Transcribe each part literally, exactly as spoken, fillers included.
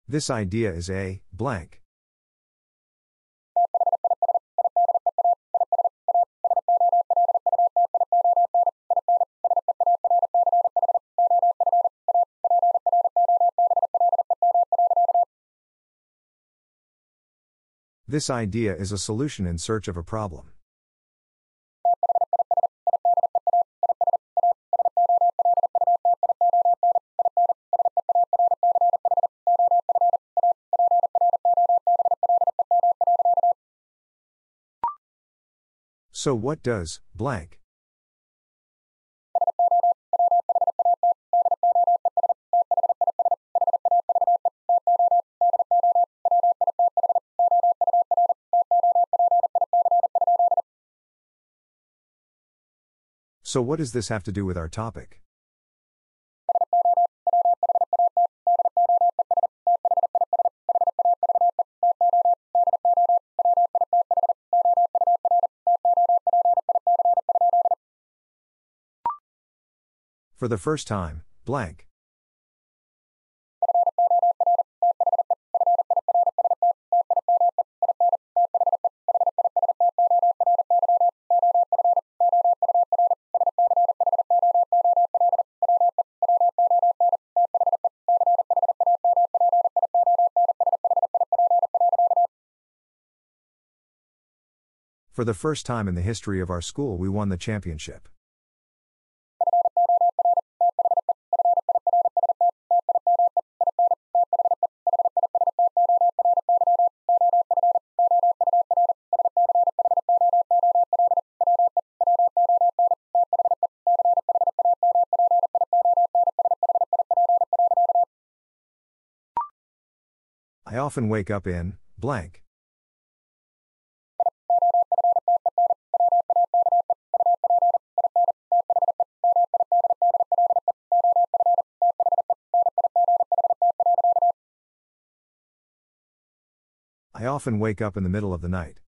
This idea is a blank. This idea is a solution in search of a problem. So what does blank? So what does this have to do with our topic? For the first time, blank. For the first time in the history of our school, we won the championship. I often wake up in blank. I often wake up in the middle of the night.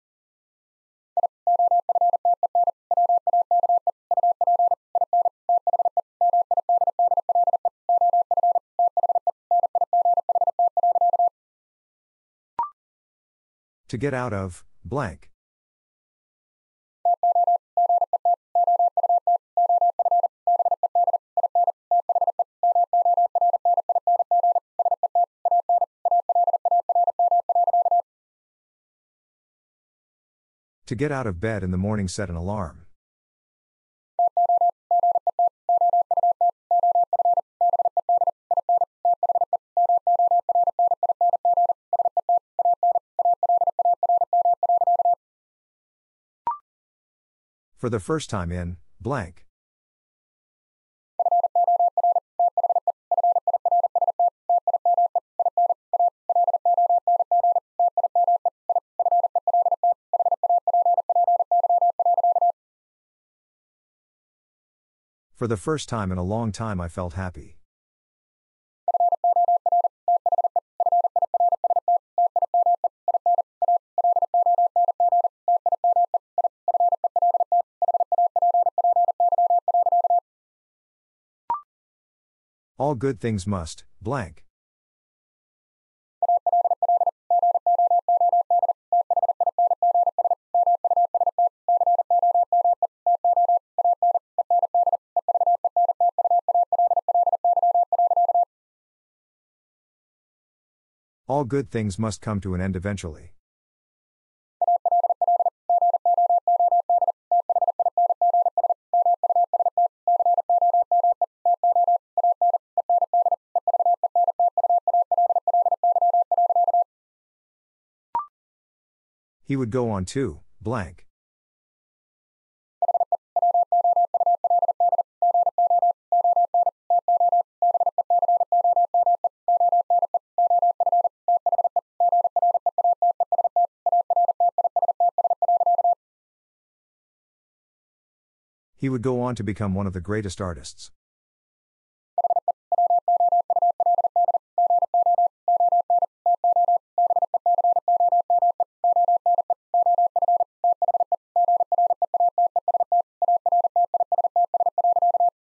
To get out of blank. To get out of bed in the morning, set an alarm. For the first time in blank. For the first time in a long time, I felt happy. All good things must blank. All good things must come to an end eventually. He would go on to blank. He would go on to become one of the greatest artists.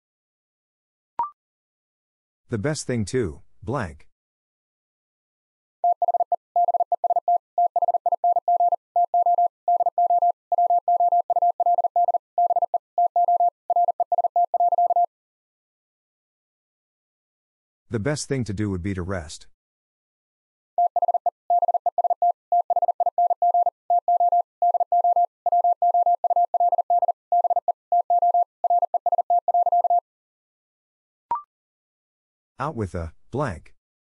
The best thing to blank. The best thing to do would be to rest. Out with the blank.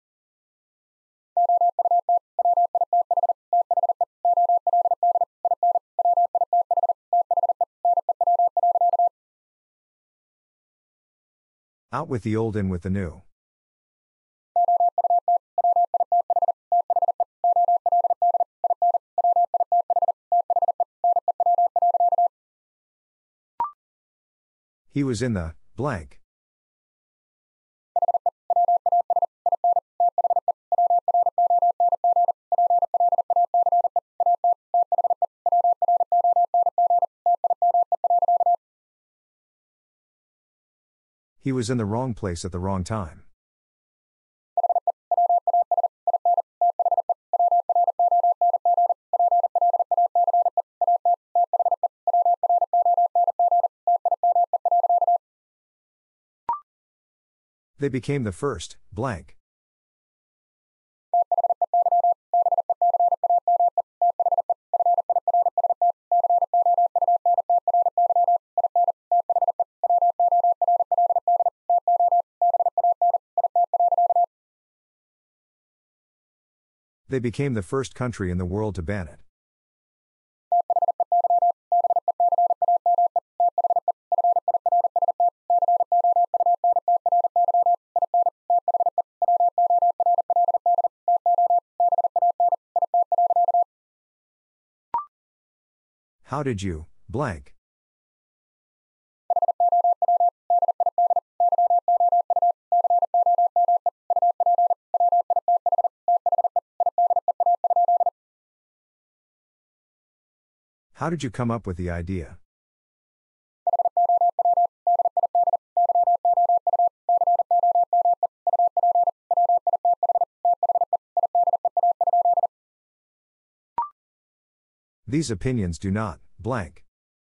Out with the old, in with the new. He was in the blank. He was in the wrong place at the wrong time. They became the first blank. They became the first country in the world to ban it. How did you blank? How did you come up with the idea? These opinions do not blank.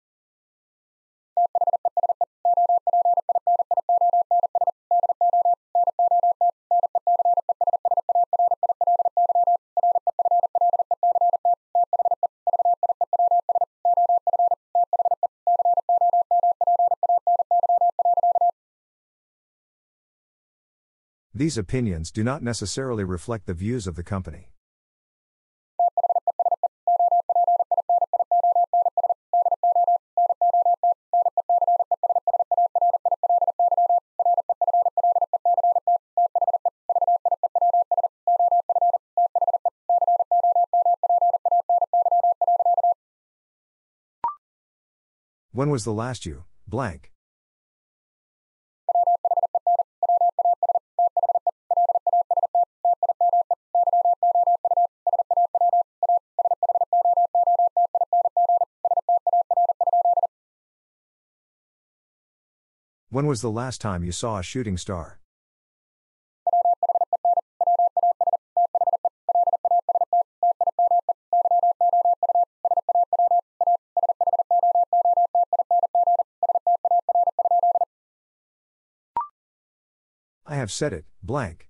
These opinions do not necessarily reflect the views of the company. When was the last you blank? When was the last time you saw a shooting star? I have said it, blank.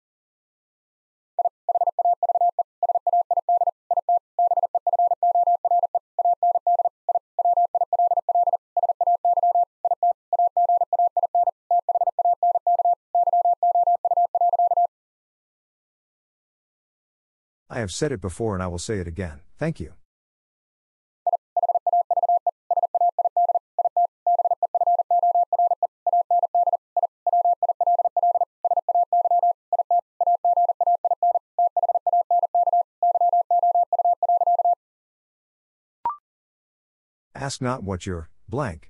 I have said it before and I will say it again. Thank you. Ask not what your blank.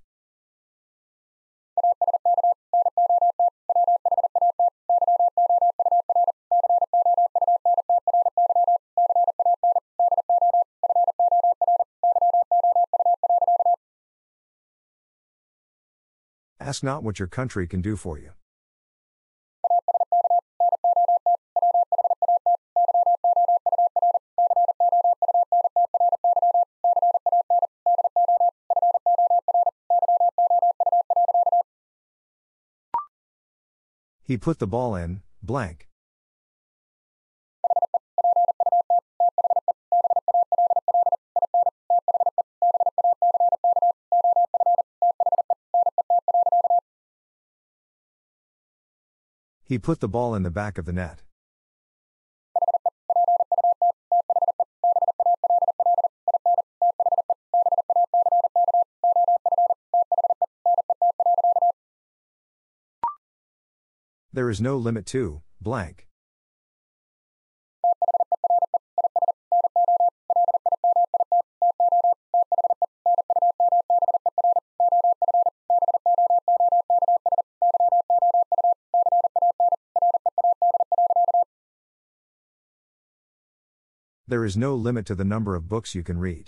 Ask not what your country can do for you. He put the ball in, blank. He put the ball in the back of the net. There is no limit to, blank. There is no limit to the number of books you can read.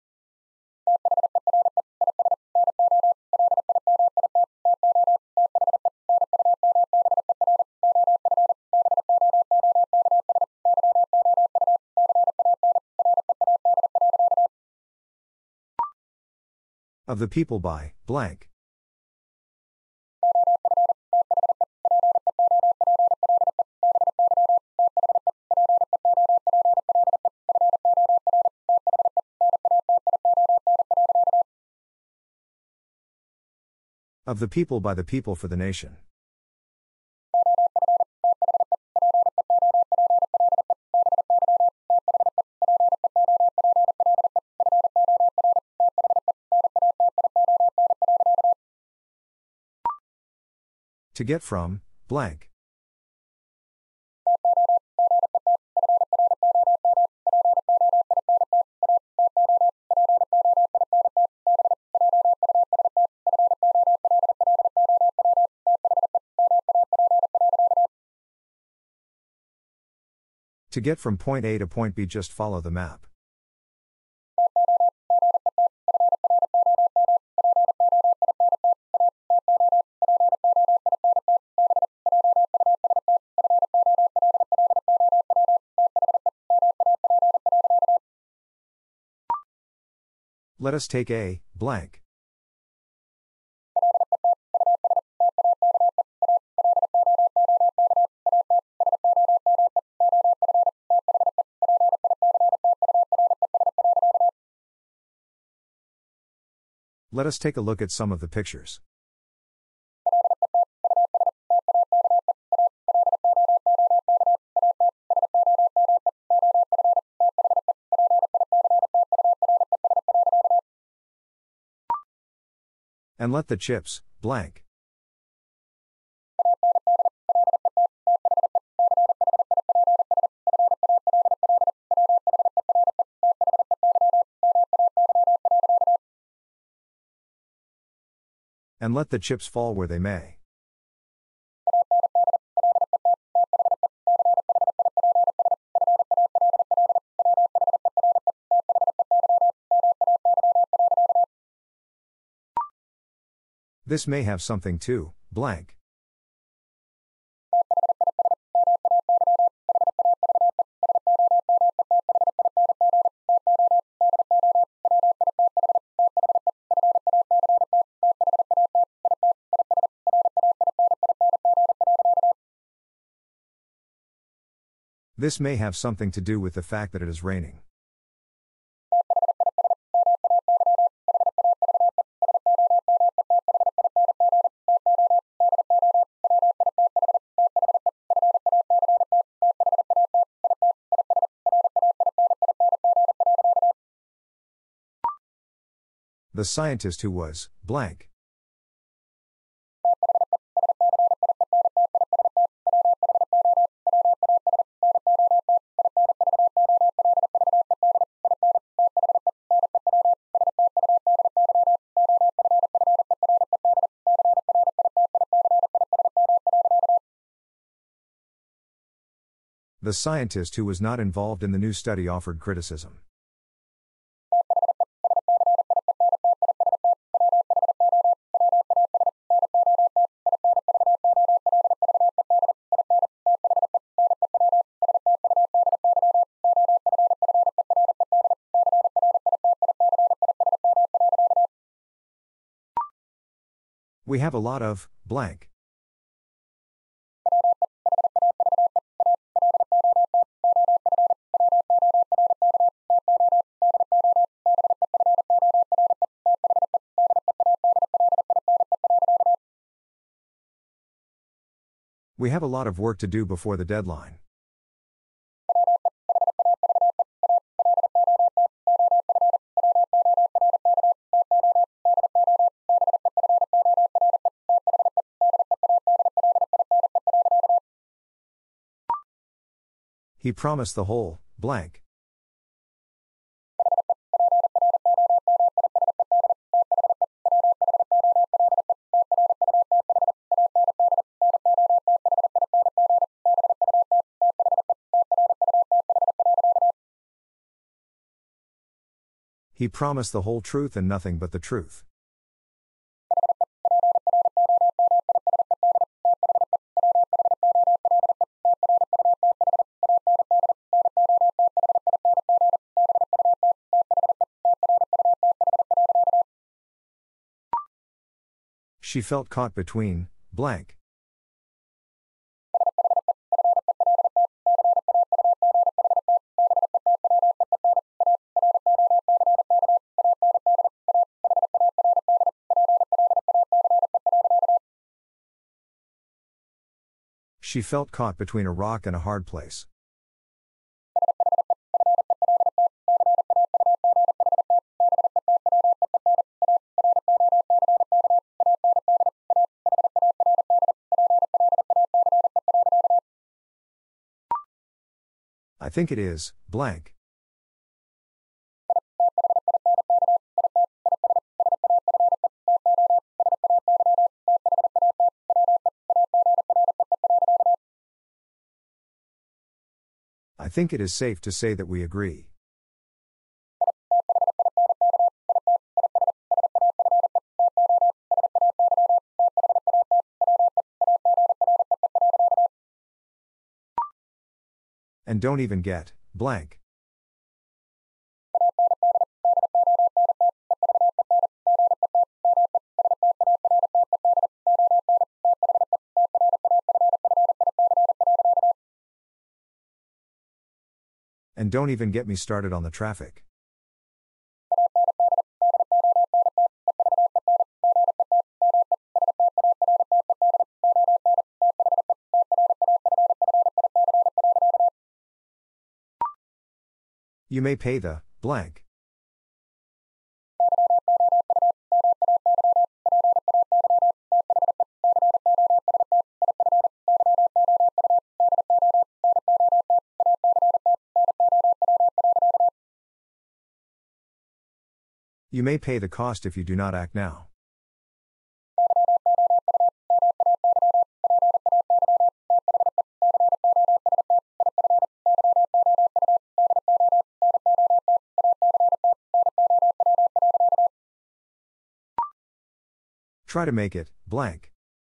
Of the people by, blank. Of the people by the people for the nation. To get from, blank. To get from point A to point B, just follow the map. Let us take a, blank. Let us take a look at some of the pictures. And let the chips, blank. And let the chips fall where they may. This may have something to, blank. This may have something to do with the fact that it is raining. The scientist who was, blank. The scientist who was not involved in the new study offered criticism. We have a lot of, blank. We have a lot of work to do before the deadline. He promised the whole, blank. He promised the whole truth and nothing but the truth. She felt caught between, blank. She felt caught between a rock and a hard place. I think it is, blank. I think it is safe to say that we agree. And don't even get, blank. And don't even get me started on the traffic. You may pay the, blank. You may pay the cost if you do not act now. Try to make it, blank.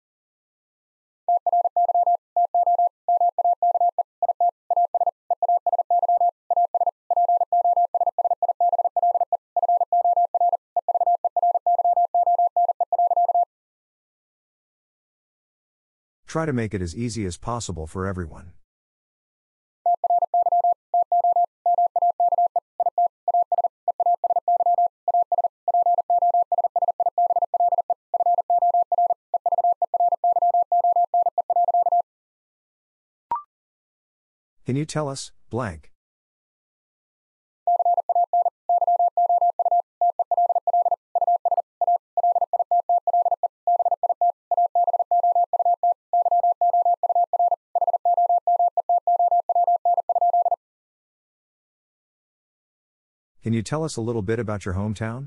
Try to make it as easy as possible for everyone. Can you tell us, blank? Can you tell us a little bit about your hometown?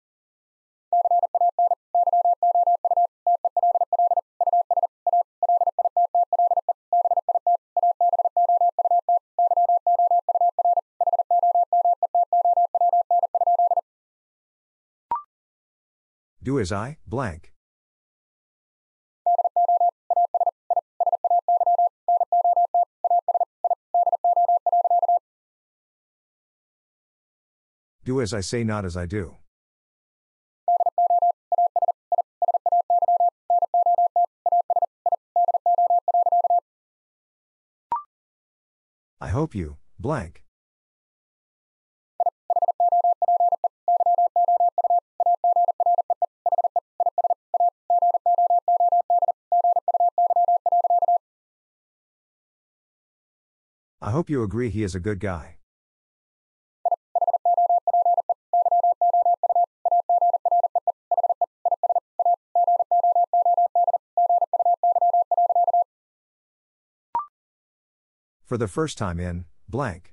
Do as I, blank. Do as I say, not as I do. I hope you, blank. I hope you agree he is a good guy. For the first time in, blank.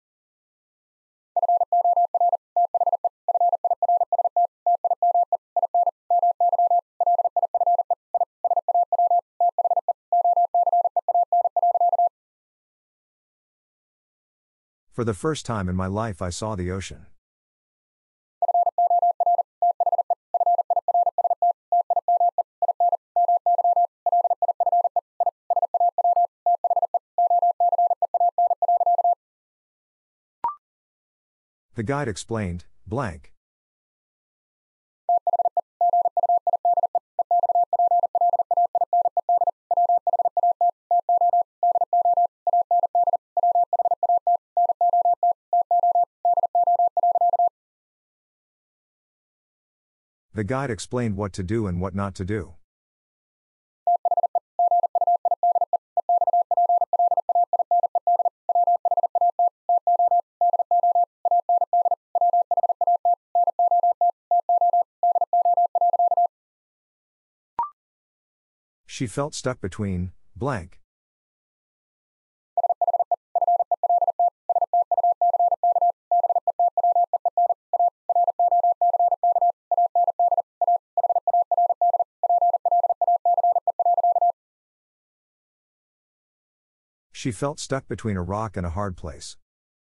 For the first time in my life I saw the ocean. The guide explained, blank. The guide explained what to do and what not to do. She felt stuck between, blank. She felt stuck between a rock and a hard place.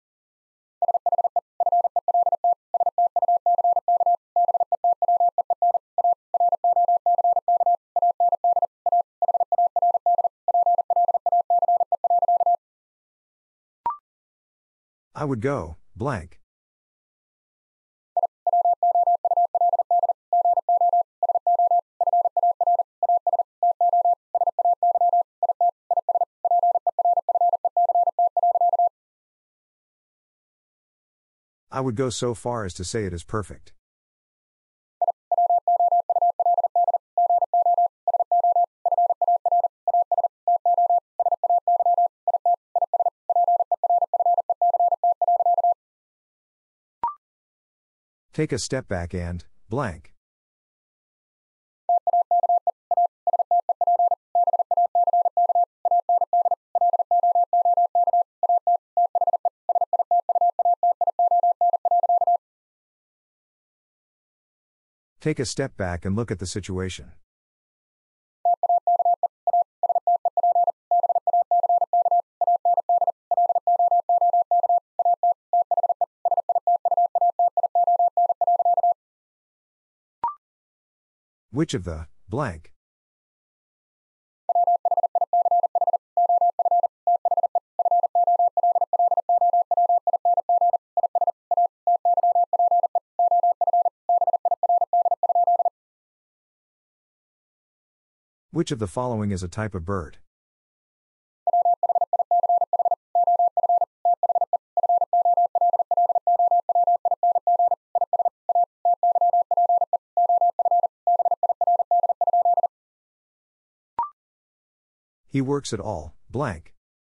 I would go, blank. I would go so far as to say it is perfect. Take a step back and, blank. Take a step back and look at the situation. Which of the, blank? Which of the following is a type of bird? He works at all, blank.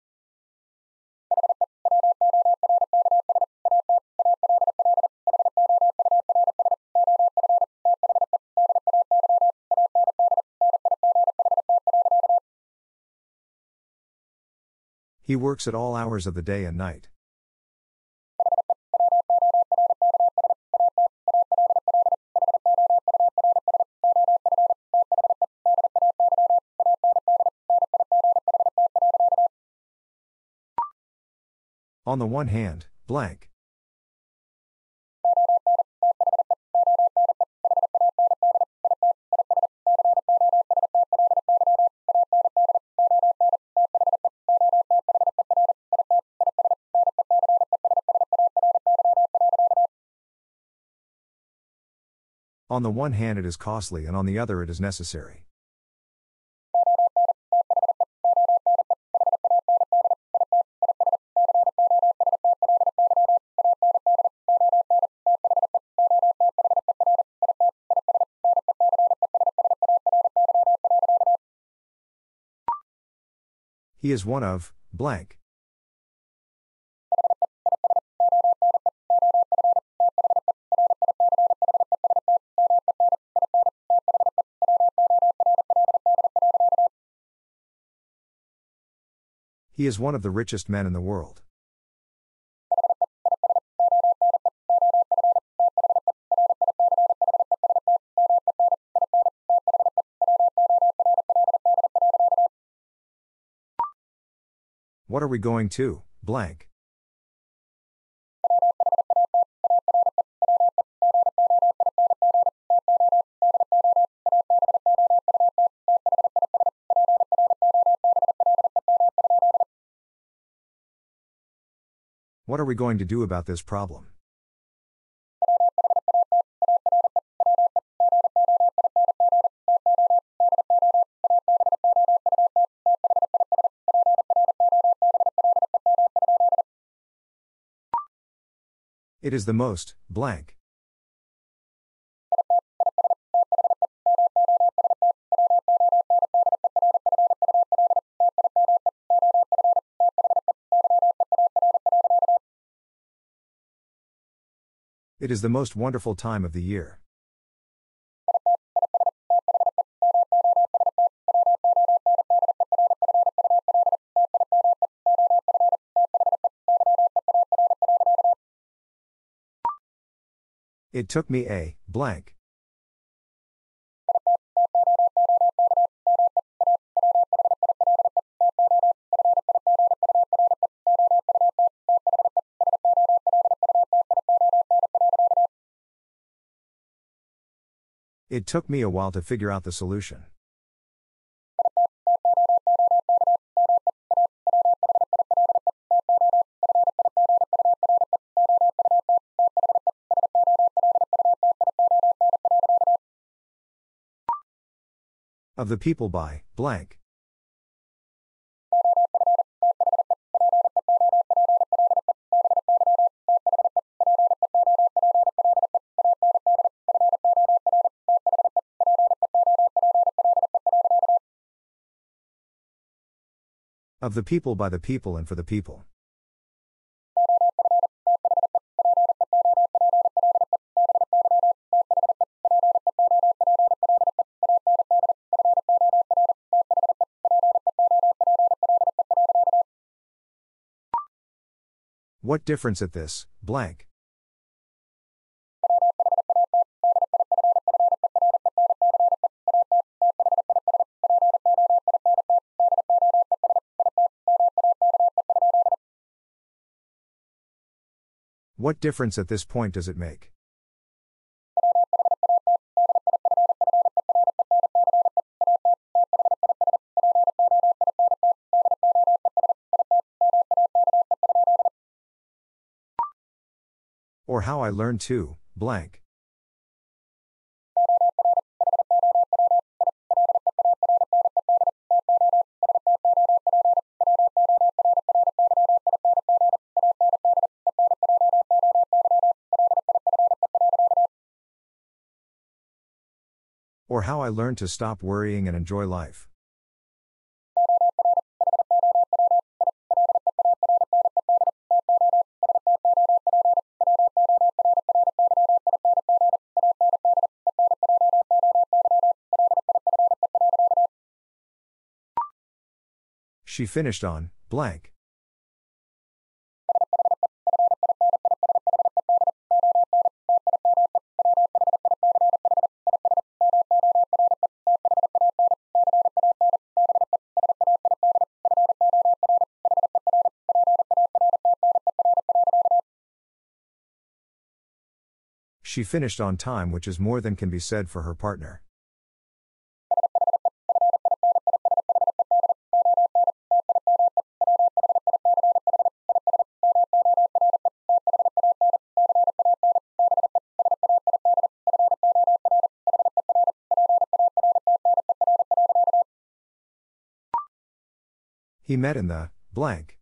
He works at all hours of the day and night. On the one hand, blank. On the one hand it is costly and on the other it is necessary. He is one of, blank. He is one of the richest men in the world. What are we going to, blank? What are we going to do about this problem? It is the most, blank. It is the most wonderful time of the year. It took me a, blank. It took me a while to figure out the solution. Of the people by, blank. Of the people by the people and for the people. What difference at this, blank? What difference at this point does it make? Or how I learned to, blank. Or how I learned to stop worrying and enjoy life. She finished on, blank. She finished on time, which is more than can be said for her partner. He met in the, blank.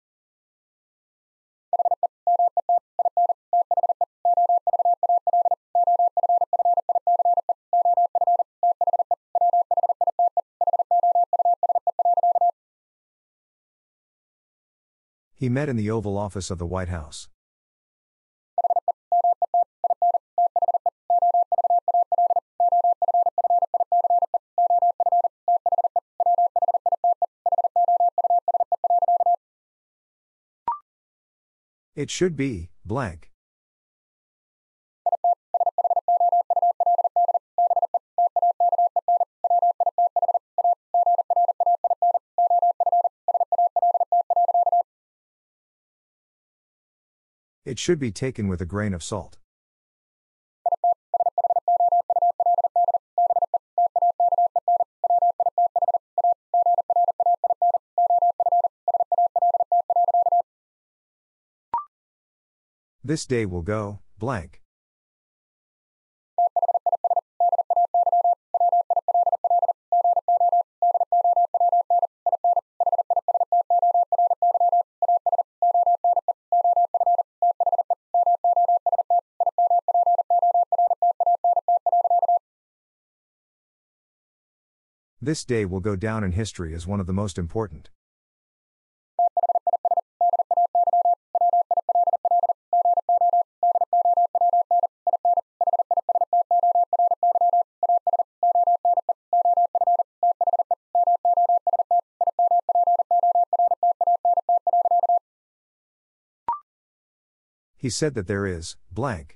He met in the Oval Office of the White House. It should be, blank. It should be taken with a grain of salt. This day will go, blank. This day will go down in history as one of the most important. He said that there is, blank.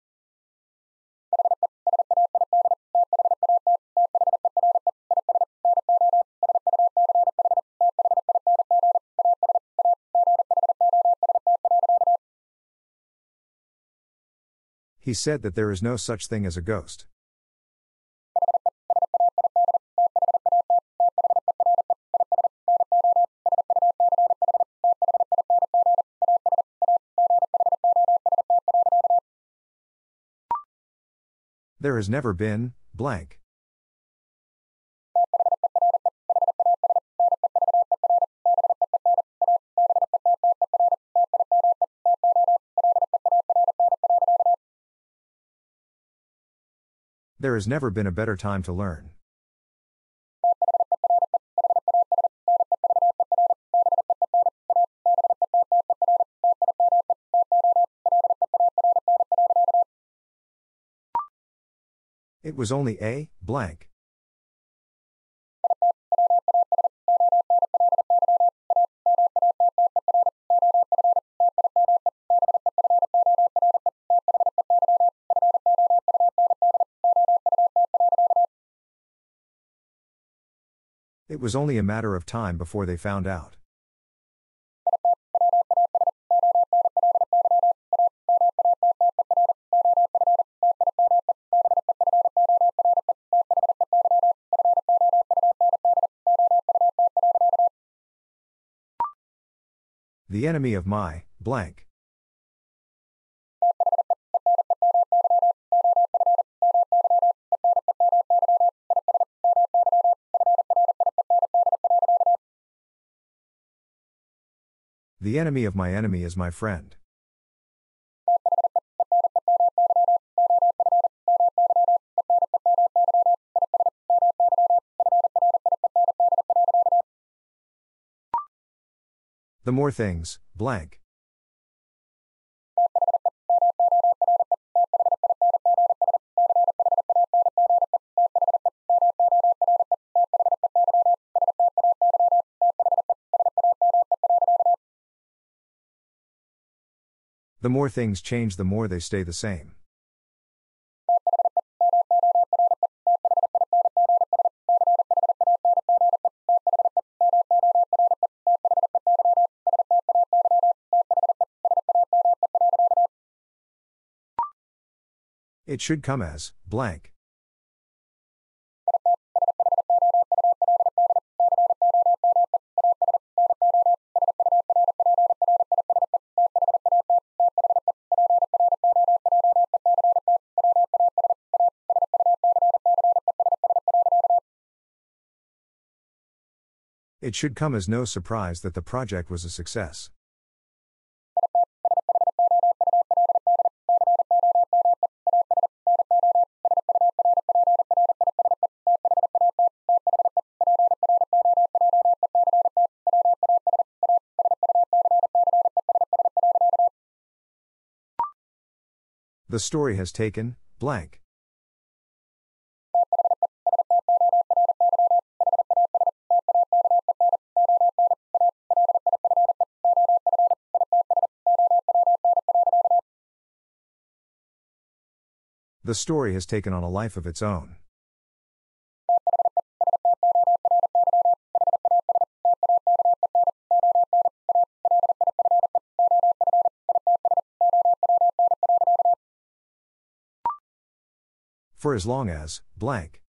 He said that there is no such thing as a ghost. There has never been, blank. There has never been a better time to learn. It was only a, blank. It was only a matter of time before they found out. The enemy of my, blank. The enemy of my enemy is my friend. The more things, blank. The more things change, the more they stay the same. It should come as, blank. It should come as no surprise that the project was a success. The story has taken, blank. The story has taken on a life of its own. For as long as, blank.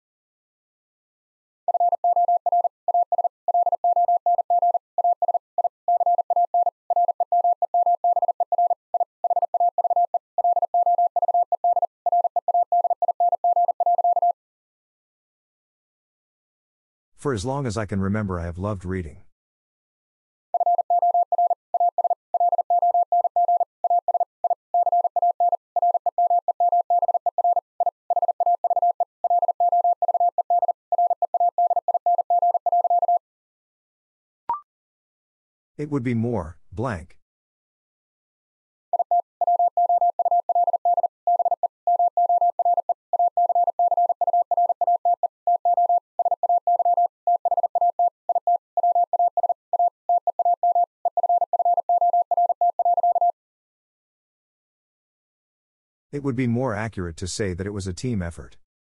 For as long as I can remember, I have loved reading. It would be more, blank. It would be more accurate to say that it was a team effort.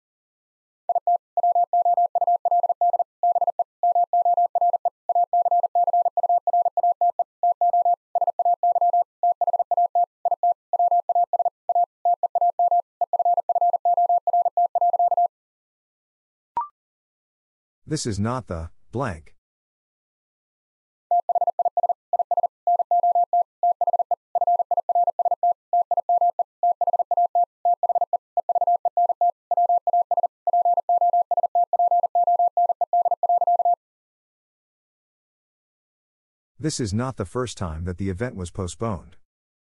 This is not the, blank. This is not the first time that the event was postponed.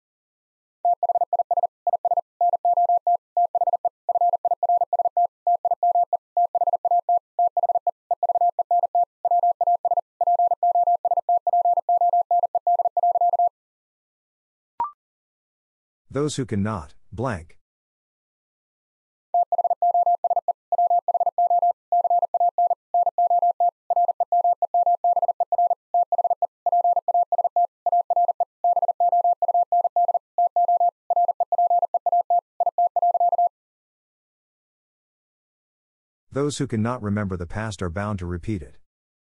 Those who cannot, blank. Those who cannot remember the past are bound to repeat it.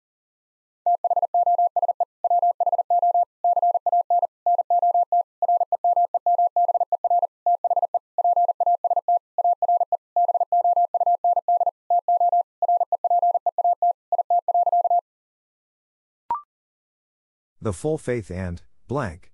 The full faith and, blank.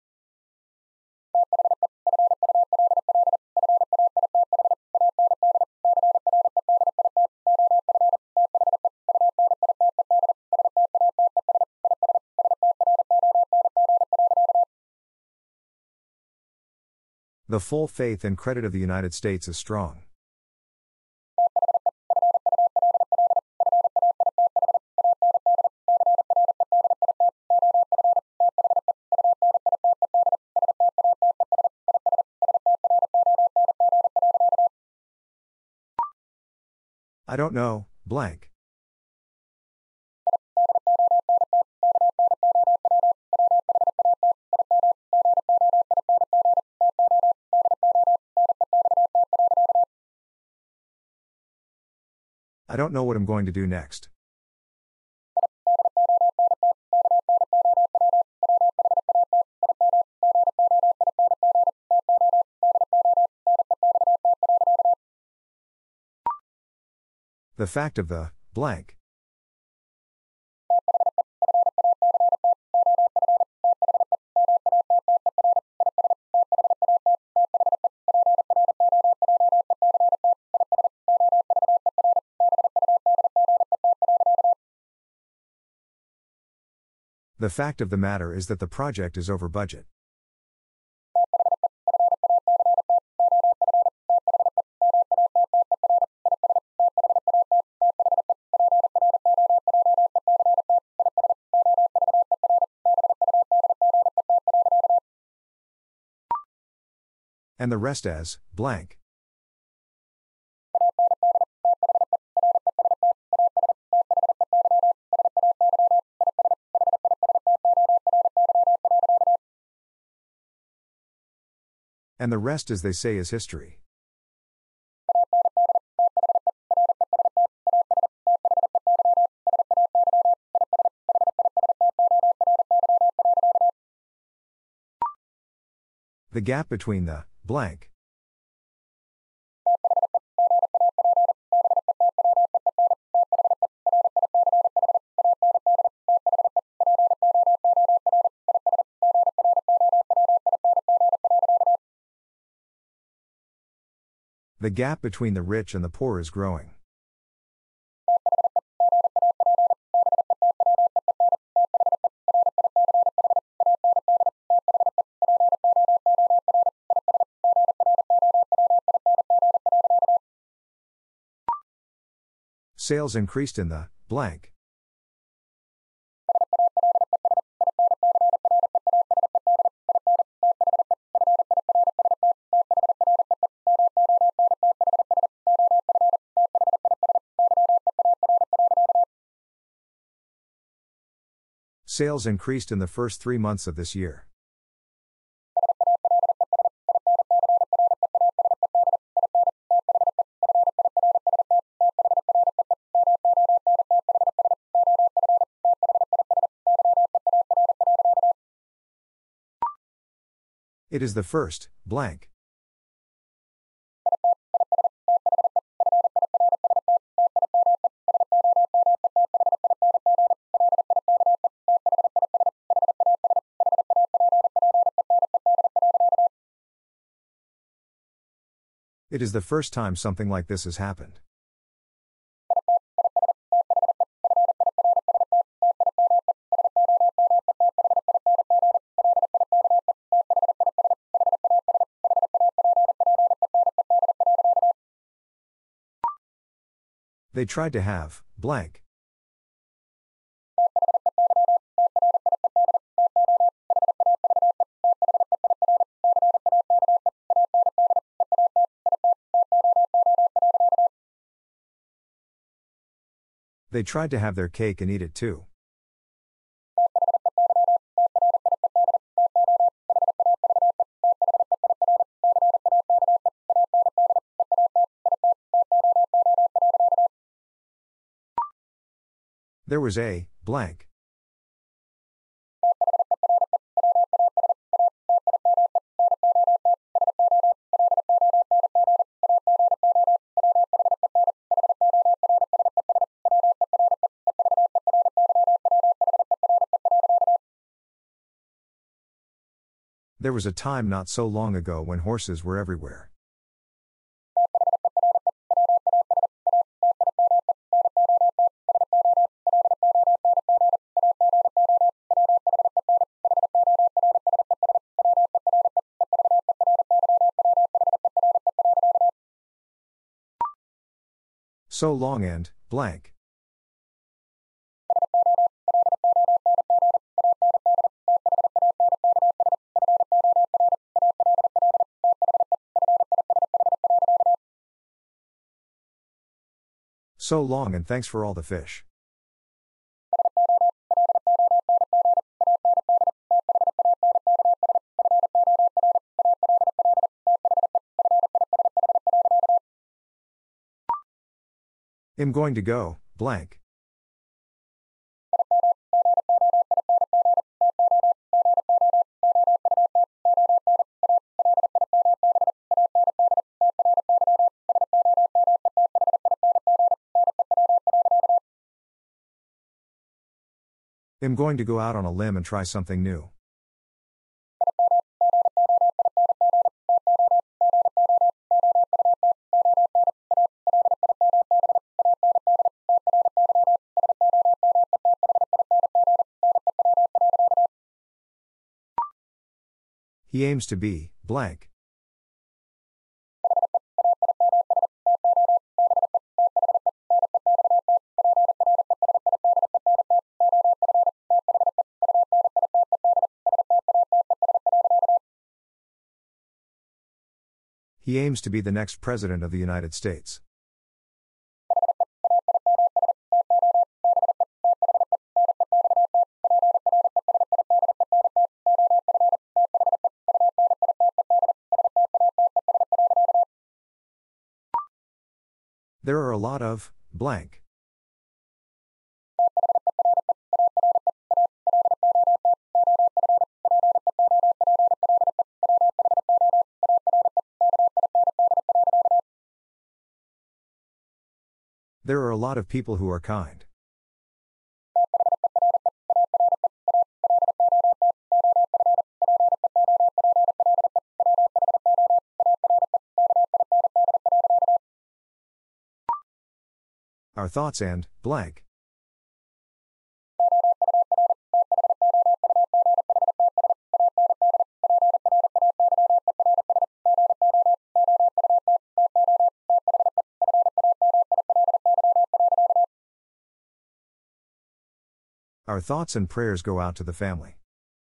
The full faith and credit of the United States is strong. I don't know, blank. I don't know what I'm going to do next. The fact of the, blank. The fact of the matter is that the project is over budget. And the rest as, blank. And the rest, as they say, is history. The gap between the blank. The gap between the rich and the poor is growing. Sales increased in the blank. Sales increased in the first three months of this year. It is the first blank. It is the first time something like this has happened. They tried to have blank. They tried to have their cake and eat it too. There was a blank. There was a time not so long ago when horses were everywhere. So long and blank. So long and thanks for all the fish. I'm going to go blank. I'm going to go out on a limb and try something new. He aims to be blank. He aims to be the next President of the United States. There are a lot of blank. There are a lot of people who are kind. Our thoughts and, blank. Our thoughts and prayers go out to the family.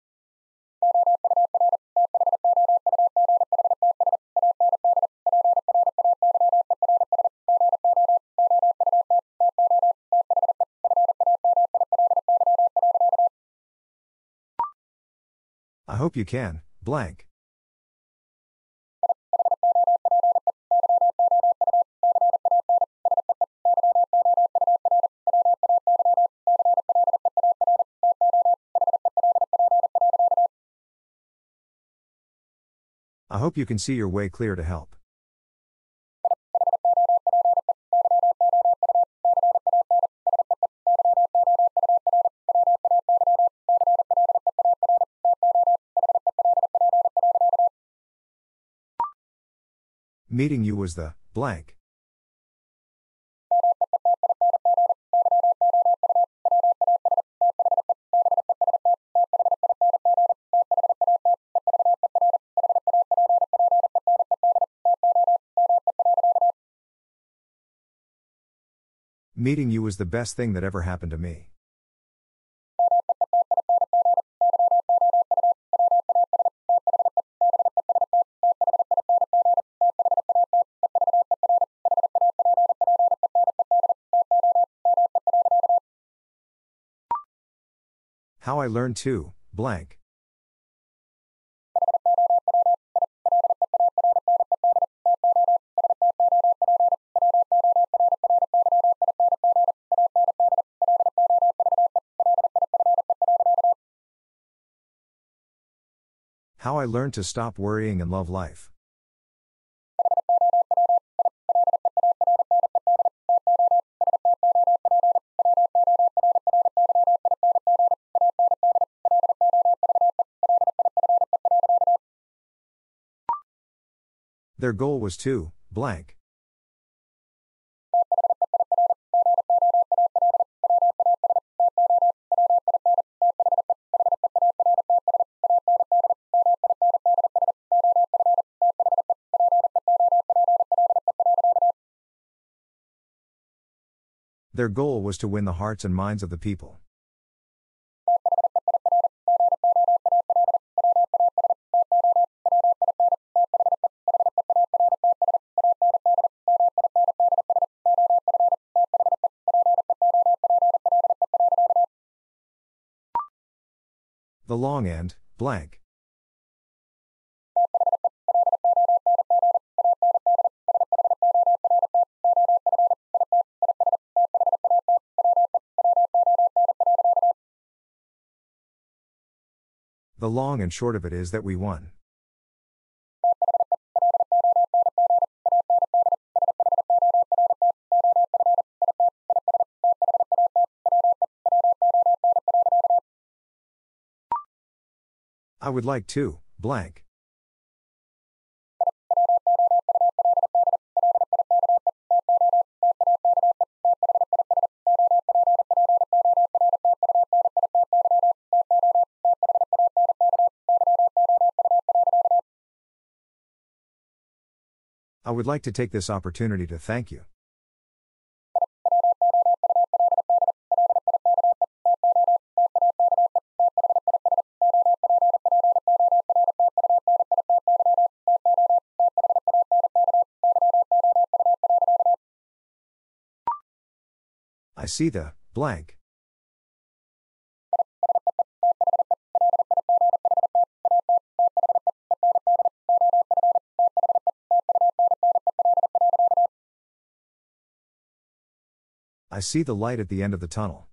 I hope you can, blank. I hope you can see your way clear to help. Meeting you was the, blank. Meeting you was the best thing that ever happened to me. How I learned to, blank. How I learned to stop worrying and love life. Their goal was to, blank. Their goal was to win the hearts and minds of the people. The long end, blank. The long and short of it is that we won. I would like to, blank. I would like to take this opportunity to thank you. I see the, blank. I see the light at the end of the tunnel.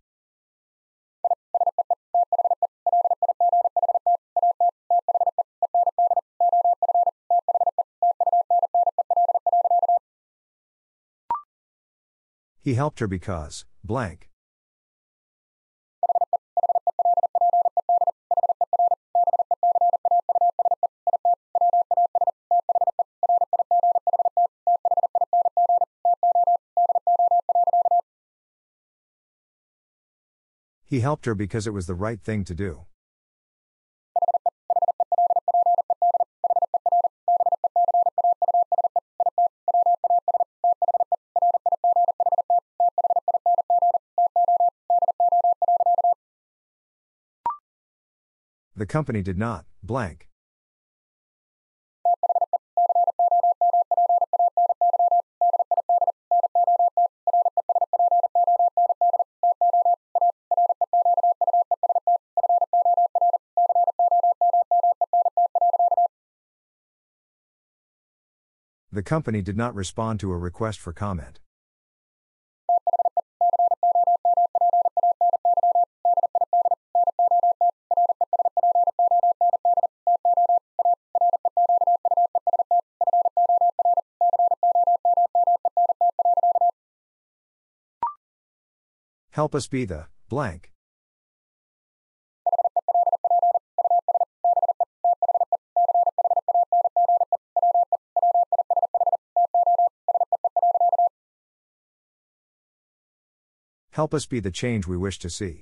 He helped her because, blank. He helped her because it was the right thing to do. The company did not, blank. The company did not respond to a request for comment. Help us be the, blank. Help us be the change we wish to see.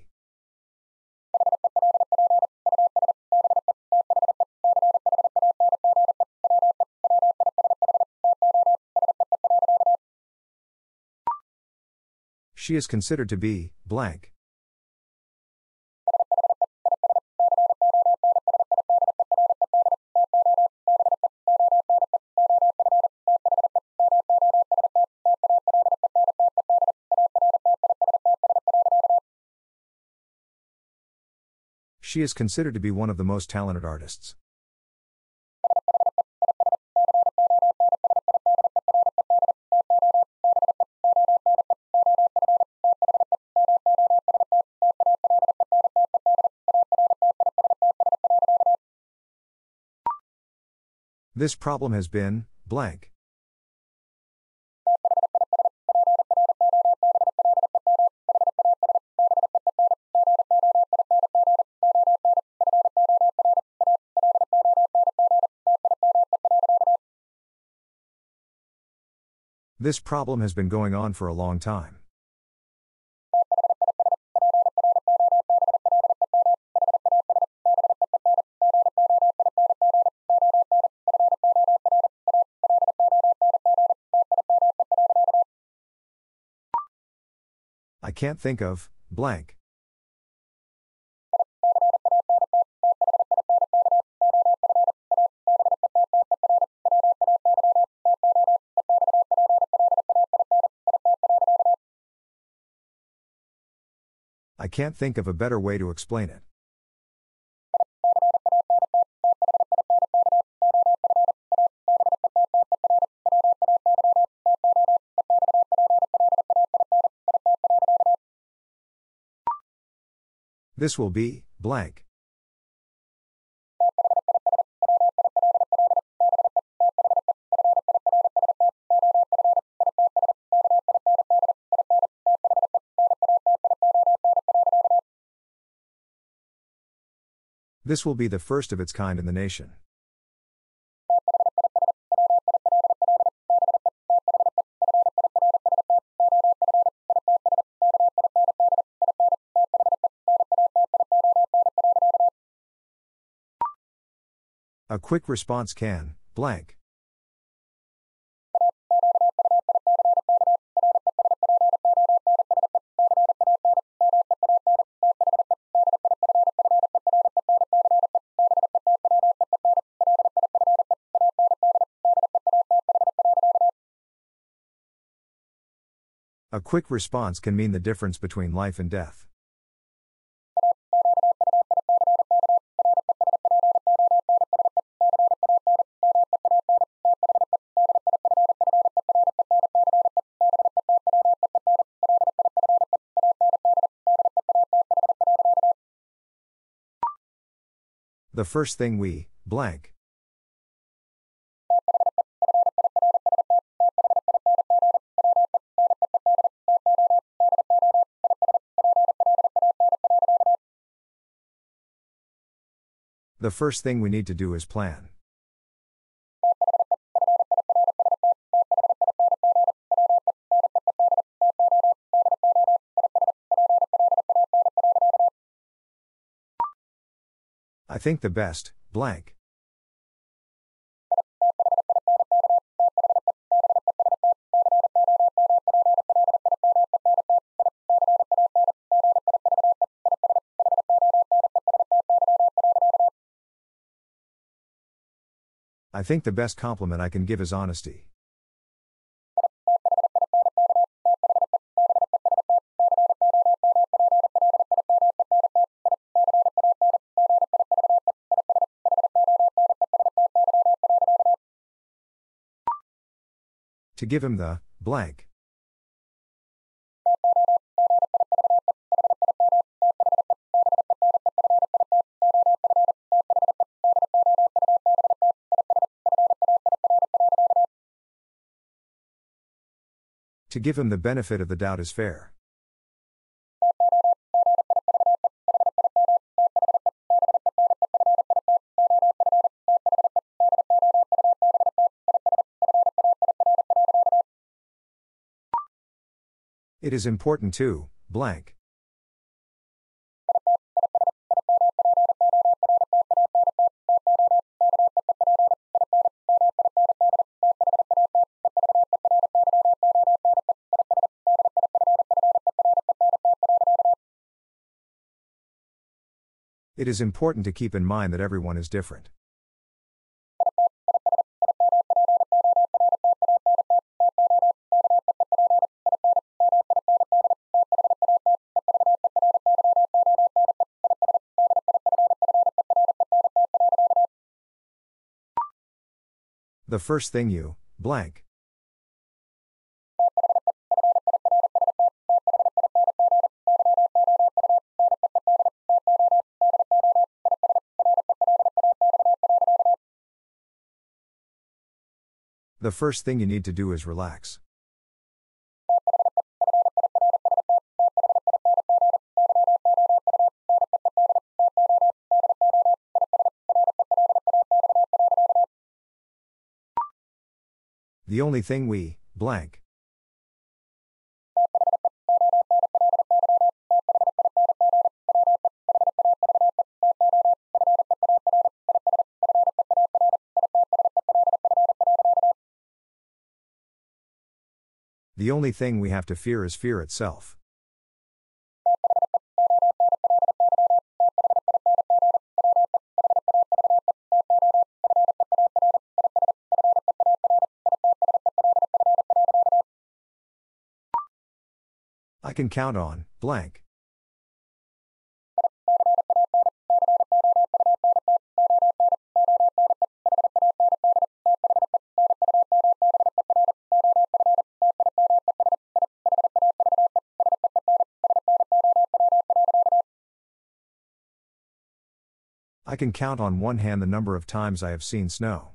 She is considered to be, blank. She is considered to be one of the most talented artists. This problem has been, blank. This problem has been going on for a long time. I can't think of, blank. I can't think of a better way to explain it. This will be, blank. This will be the first of its kind in the nation. A quick response can, blank. A quick response can mean the difference between life and death. The first thing we, blank. The first thing we need to do is plan. I think the best, blank. I think the best compliment I can give is honesty. To give him the blank. To give him the benefit of the doubt is fair. It is important to blank. It is important to keep in mind that everyone is different. The first thing you blank. The first thing you need to do is relax. The only thing we blank. The only thing we have to fear is fear itself. I can count on blank. I can count on one hand the number of times I have seen snow.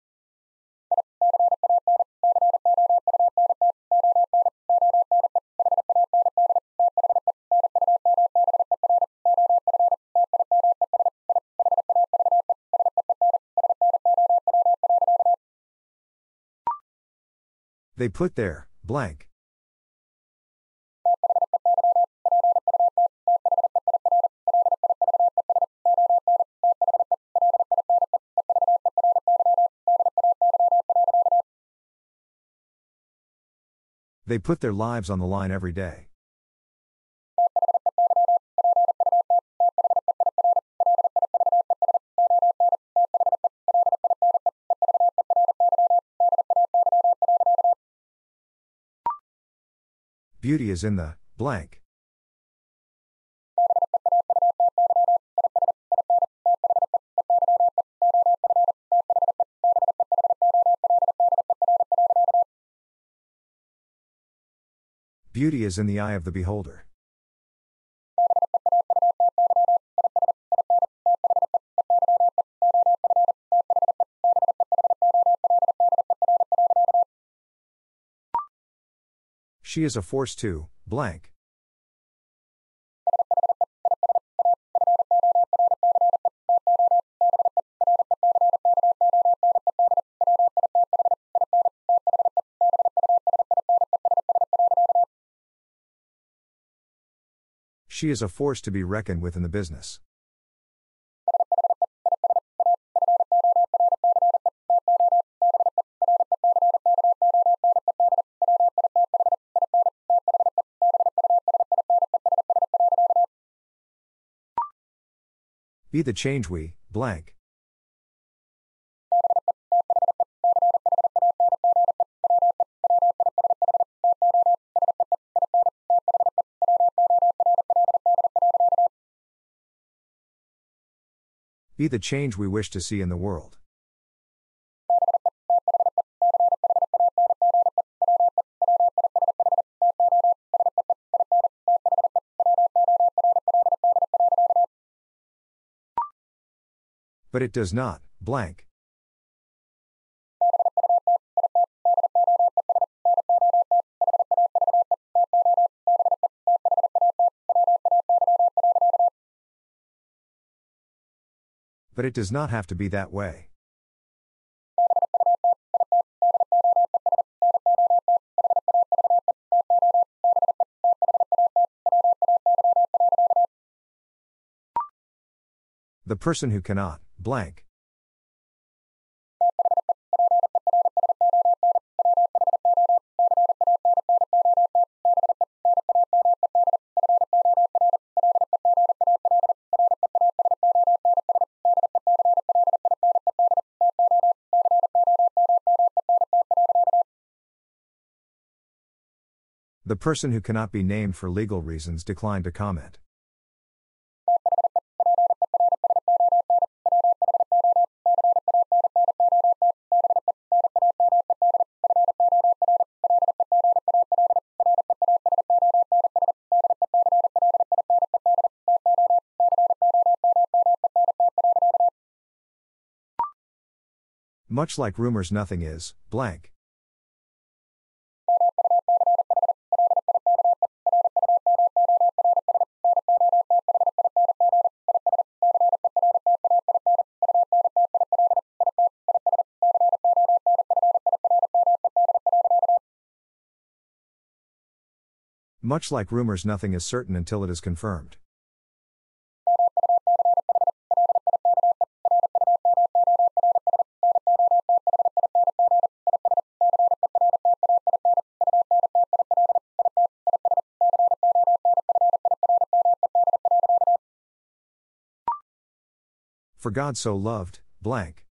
They put their blank. They put their lives on the line every day. Beauty is in the blank. Beauty is in the eye of the beholder. She is a force to blank. She is a force to be reckoned with in the business. Be the change we, blank. Be the change we wish to see in the world. But it does not, blank. But it does not have to be that way. The person who cannot, blank. The person who cannot be named for legal reasons declined to comment. Much like rumors, nothing is, blank. Much like rumors, nothing is certain until it is confirmed. For God so loved, blank.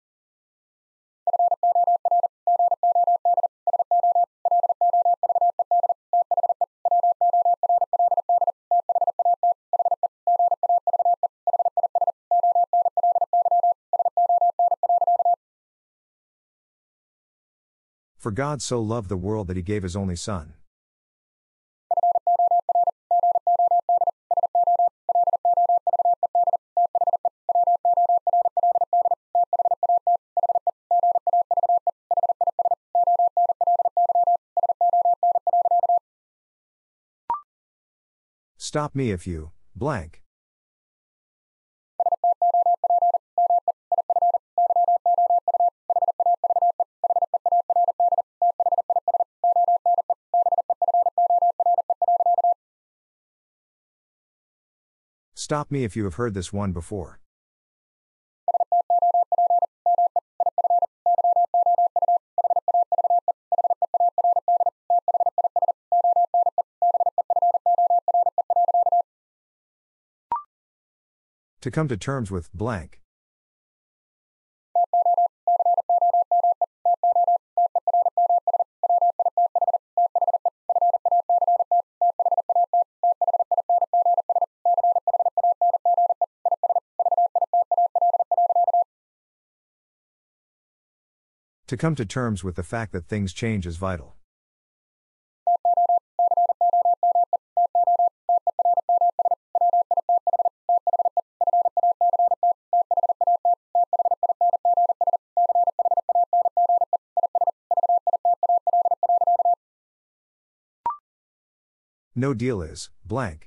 For God so loved the world that he gave his only Son. Stop me if you, blank. Stop me if you have heard this one before. To come to terms with, blank. To come to terms with the fact that things change is vital. No deal is, blank.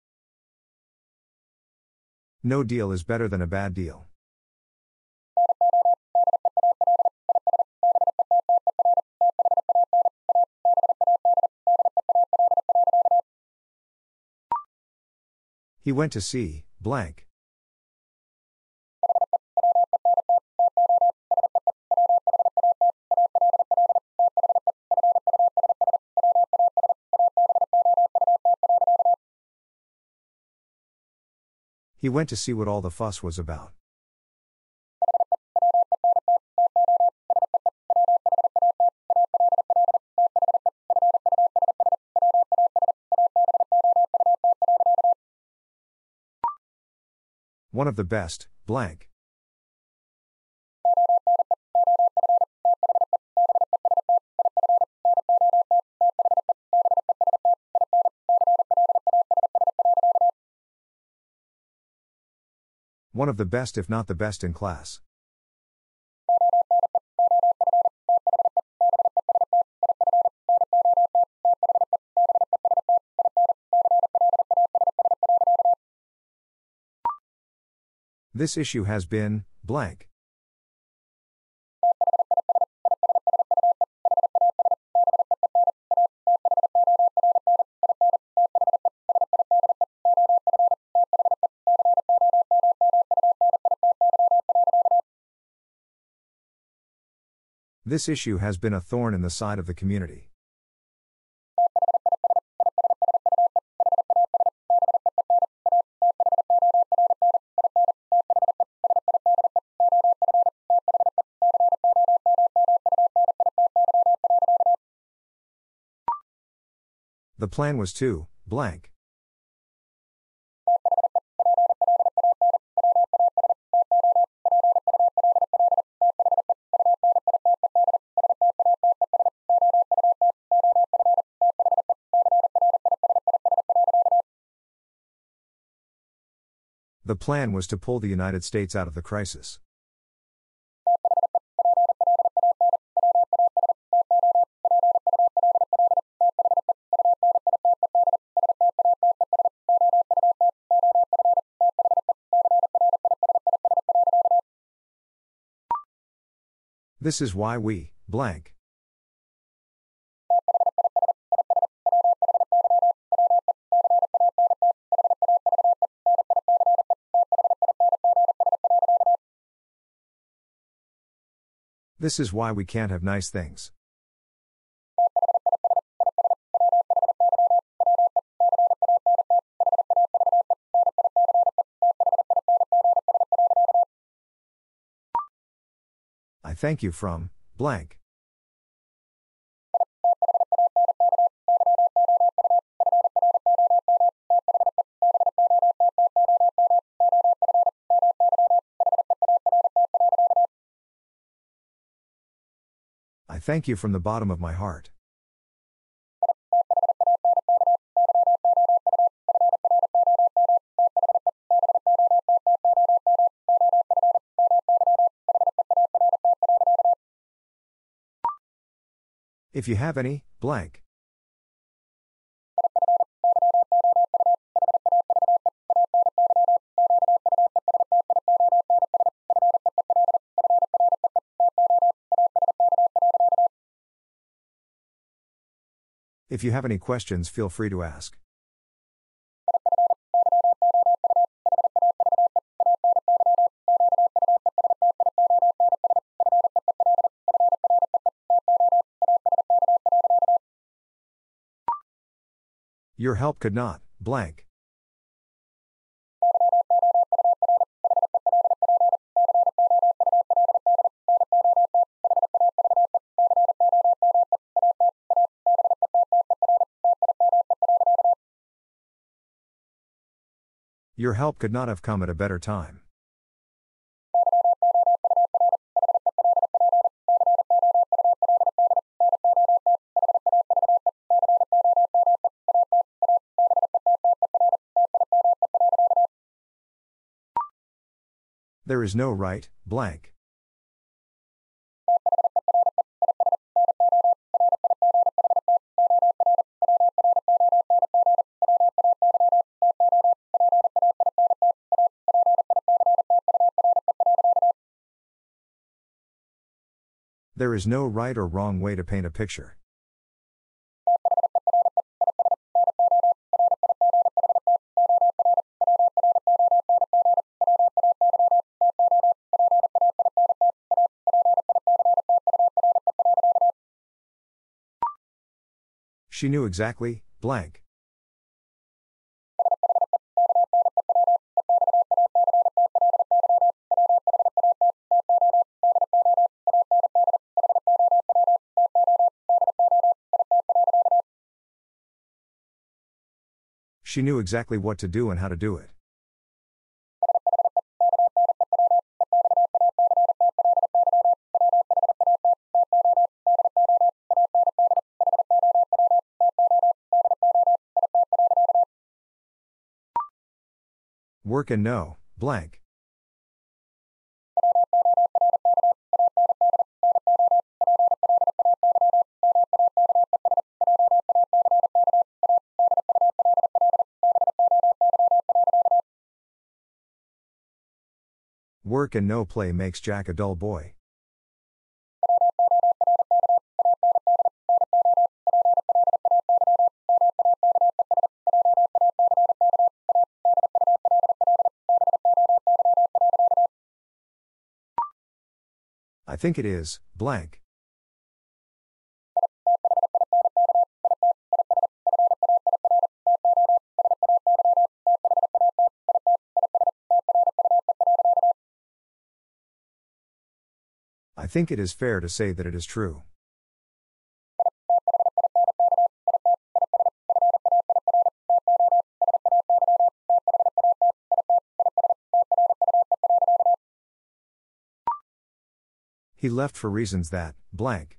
No deal is better than a bad deal. He went to see, blank. He went to see what all the fuss was about. One of the best, blank. One of the best, if not the best in class. This issue has been, blank. This issue has been a thorn in the side of the community. The plan was to, blank. The plan was to pull the United States out of the crisis. This is why we, blank. This is why we can't have nice things. I thank you from, blank. I thank you from the bottom of my heart. If you have any, blank. If you have any questions, feel free to ask. Your help could not, blank. Your help could not have come at a better time. There is no right, blank. There is no right or wrong way to paint a picture. She knew exactly, blank. She knew exactly what to do and how to do it. Work and know, blank. Work and no play makes Jack a dull boy. I think it is, blank. I think it is fair to say that it is true. He left for reasons that, blank.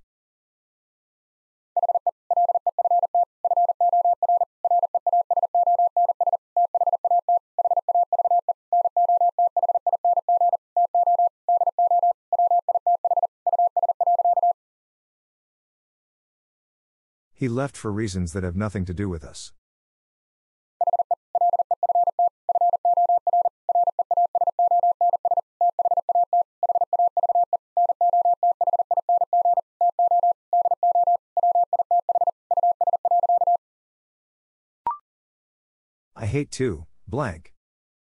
He left for reasons that have nothing to do with us. I hate to, blank.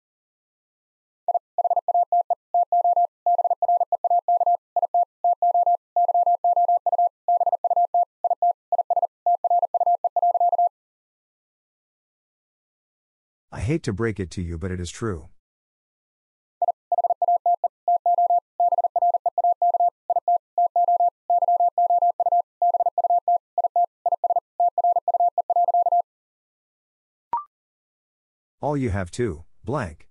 I hate to break it to you, but it is true. All you have to, blank.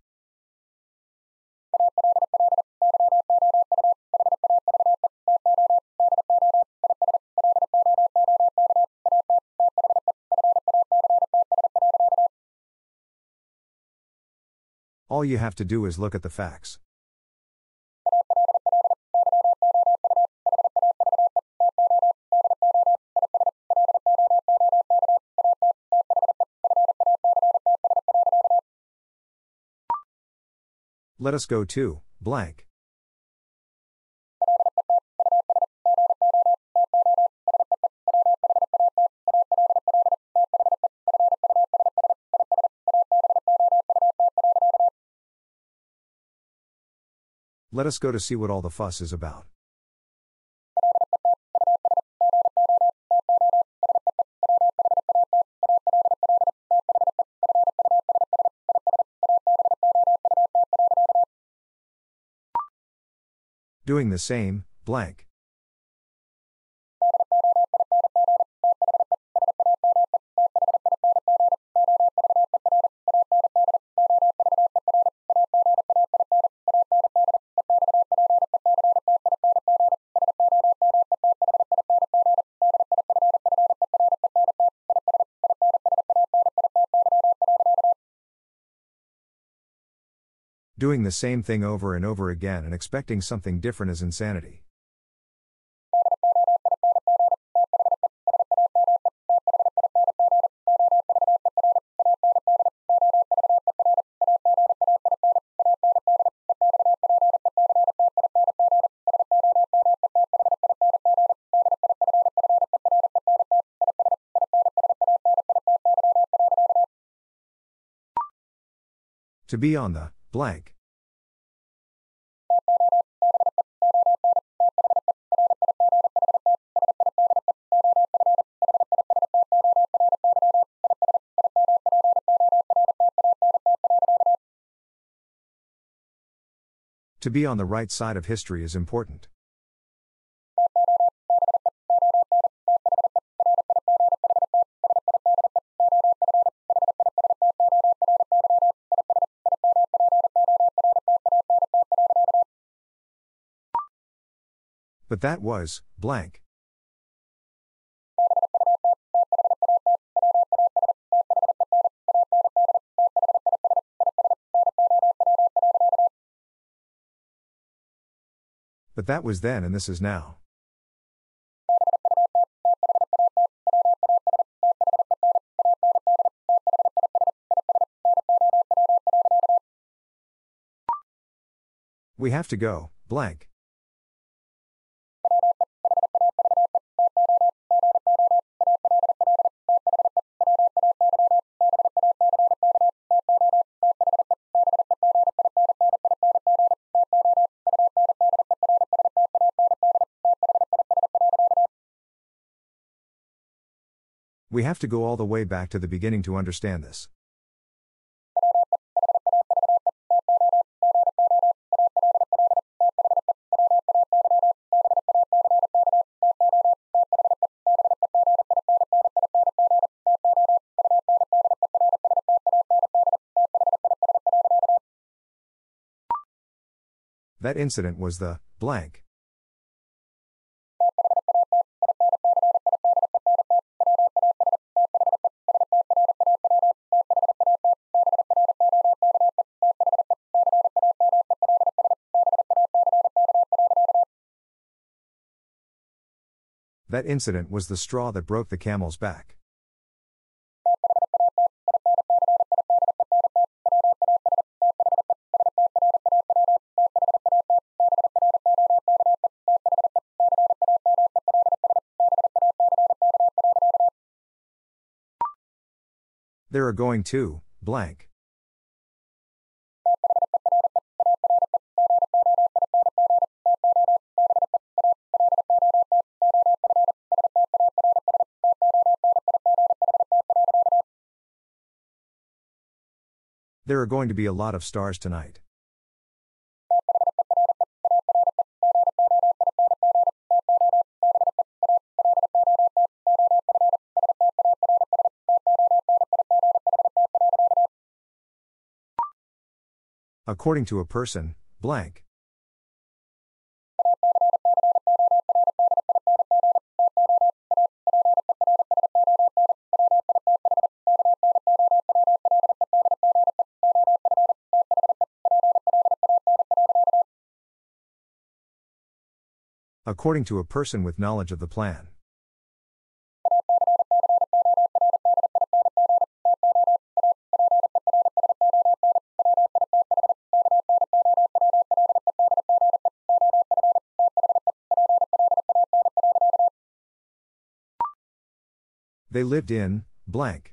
All you have to do is look at the facts. Let us go to, blank. Let us go to see what all the fuss is about. Doing the same, blank. Doing the same thing over and over again and expecting something different is insanity. To be on the, blank. To be on the right side of history is important. But that was, blank. But that was then and this is now. We have to go, blank. We have to go all the way back to the beginning to understand this. That incident was the blank. That incident was the straw that broke the camel's back. There are going to, blank. There are going to be a lot of stars tonight. According to a person, blank. According to a person with knowledge of the plan. They lived in, blank.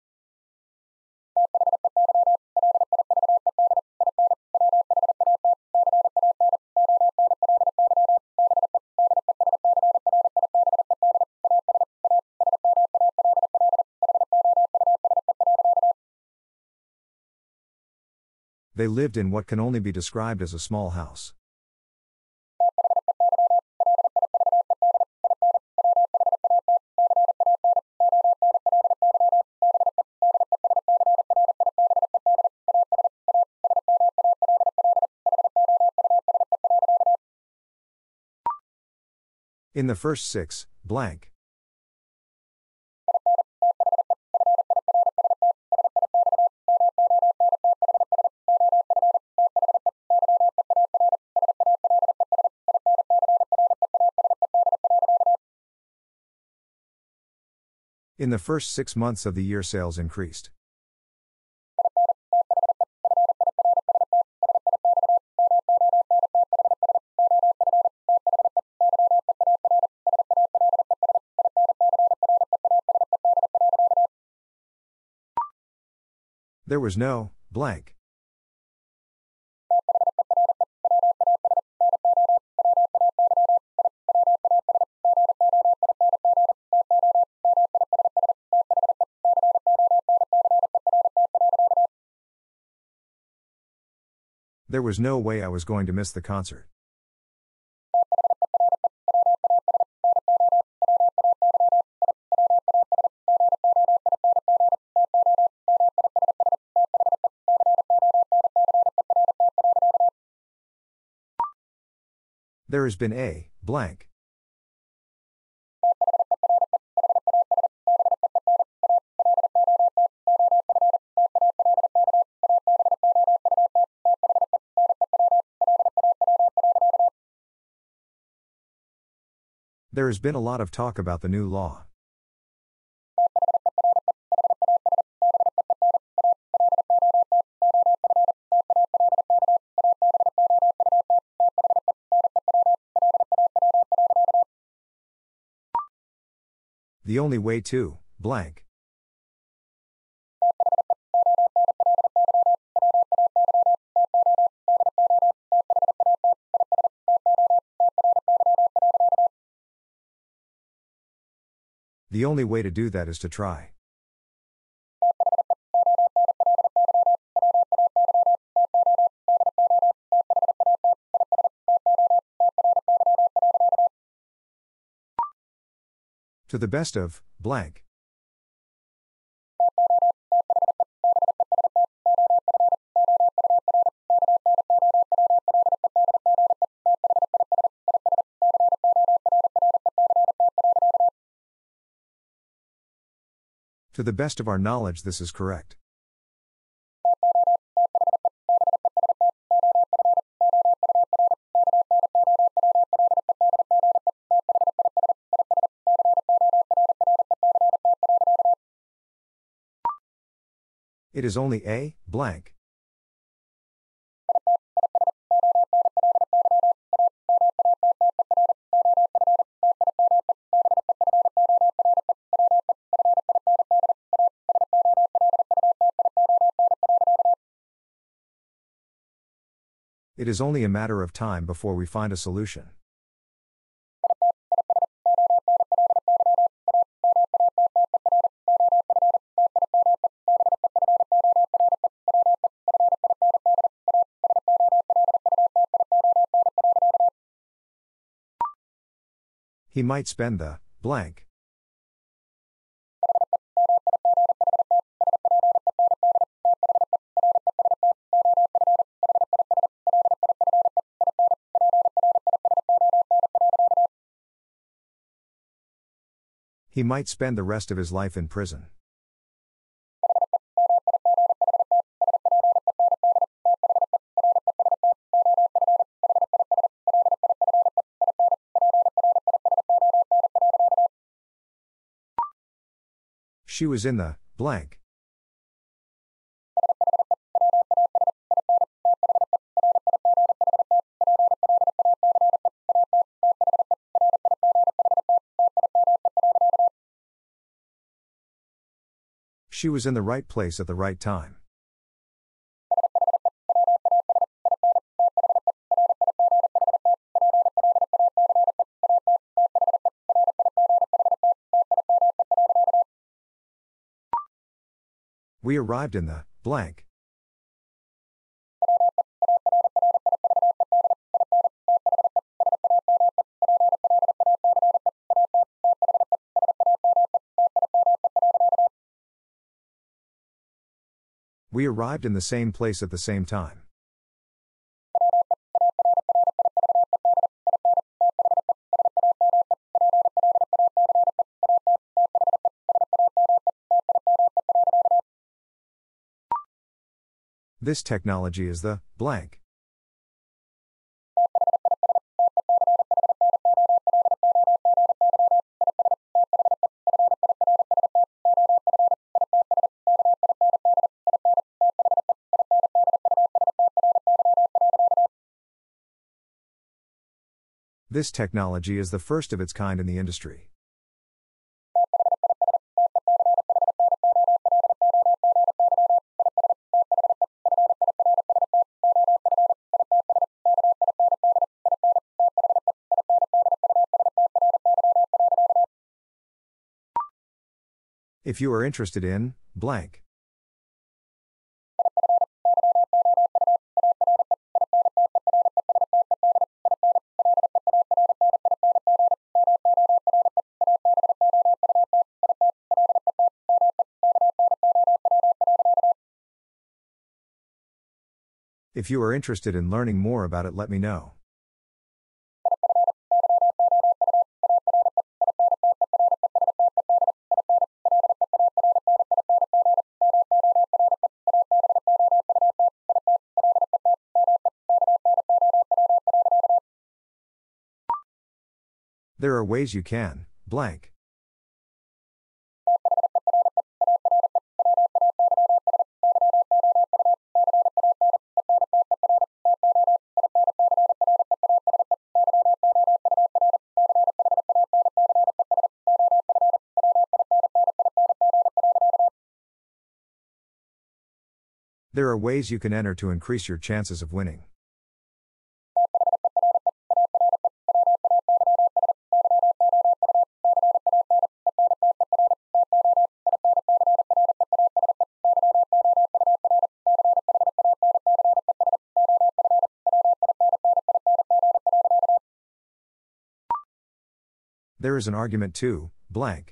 They lived in what can only be described as a small house. In the first six, blank. In the first six months of the year, sales increased. There was no, blank. There was no way I was going to miss the concert. There has been a blank. There has been a lot of talk about the new law. The only way to blank. The only way to do that is to try. To the best of blank. To the best of our knowledge, this is correct. It is only a blank. It is only a matter of time before we find a solution. He might spend the blank. He might spend the rest of his life in prison. She was in the blank. She was in the right place at the right time. We arrived in the blank. We arrived in the same place at the same time. This technology is the blank. This technology is the first of its kind in the industry. If you are interested in blank. If you are interested in learning more about it, let me know. There are ways you can, blank. There are ways you can enter to increase your chances of winning. There is an argument to, blank.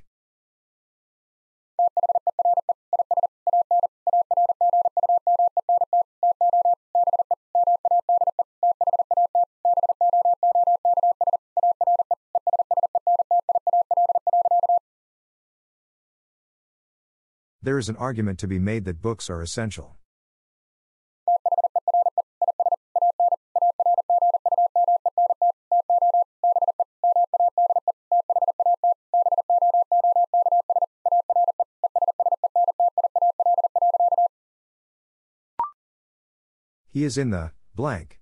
There is an argument to be made that books are essential. He is in the, blank.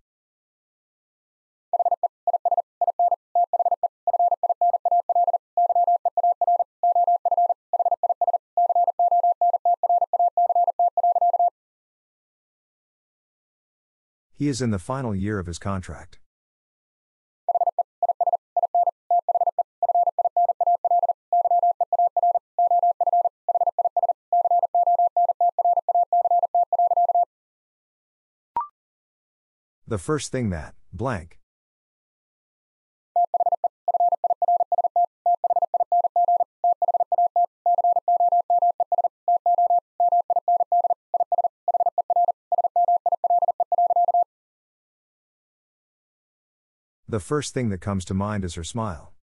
He is in the final year of his contract. The first thing that, blank. The first thing that comes to mind is her smile.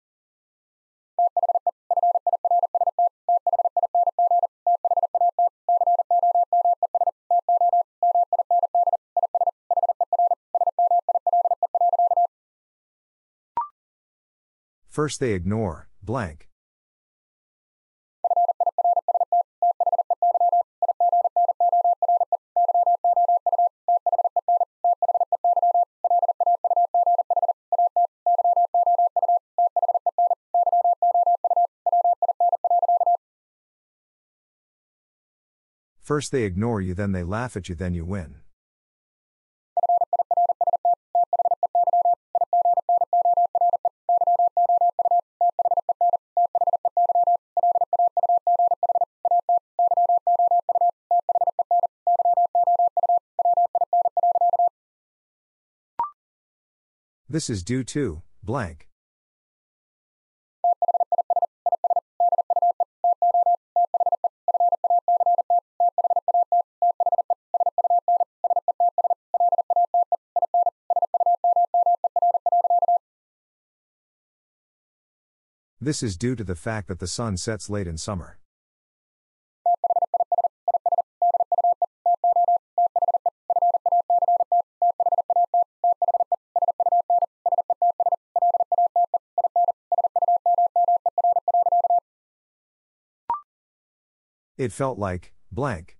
First they ignore, blank. First they ignore you, then they laugh at you, then you win. This is due to, blank. This is due to the fact that the sun sets late in summer. It felt like, blank.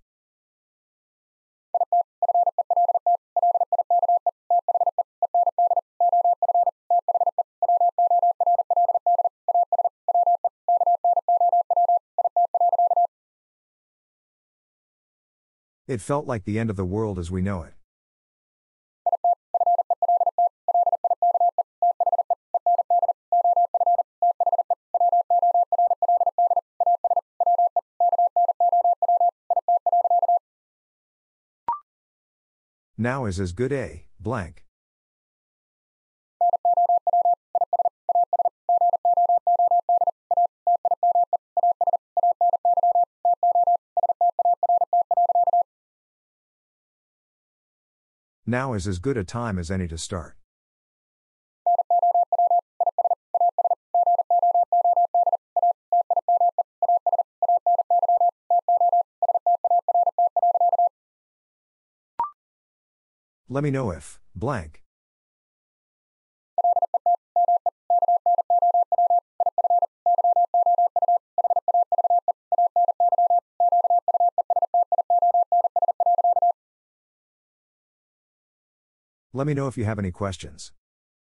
It felt like the end of the world as we know it. Now is as good a, blank. Now is as good a time as any to start. Let me know if, blank. Let me know if you have any questions.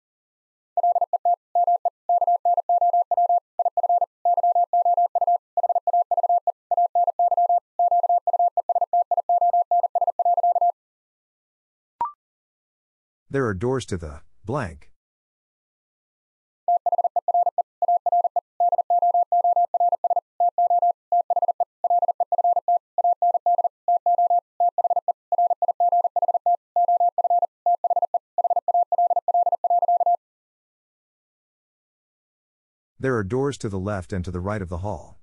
There are doors to the, blank. There are doors to the left and to the right of the hall.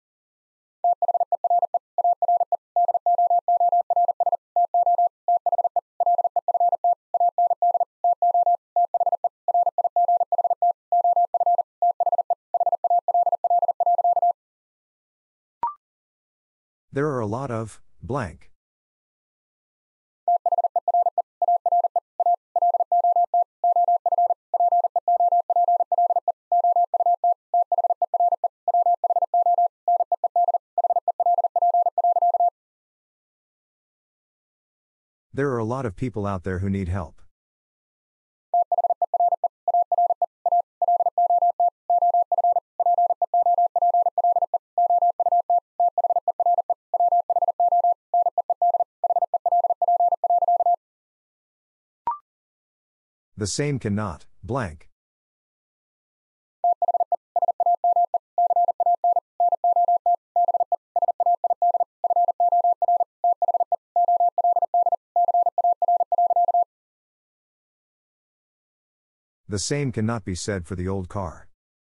There are a lot of, blank. There are a lot of people out there who need help. The same cannot, blank. The same cannot be said for the old car.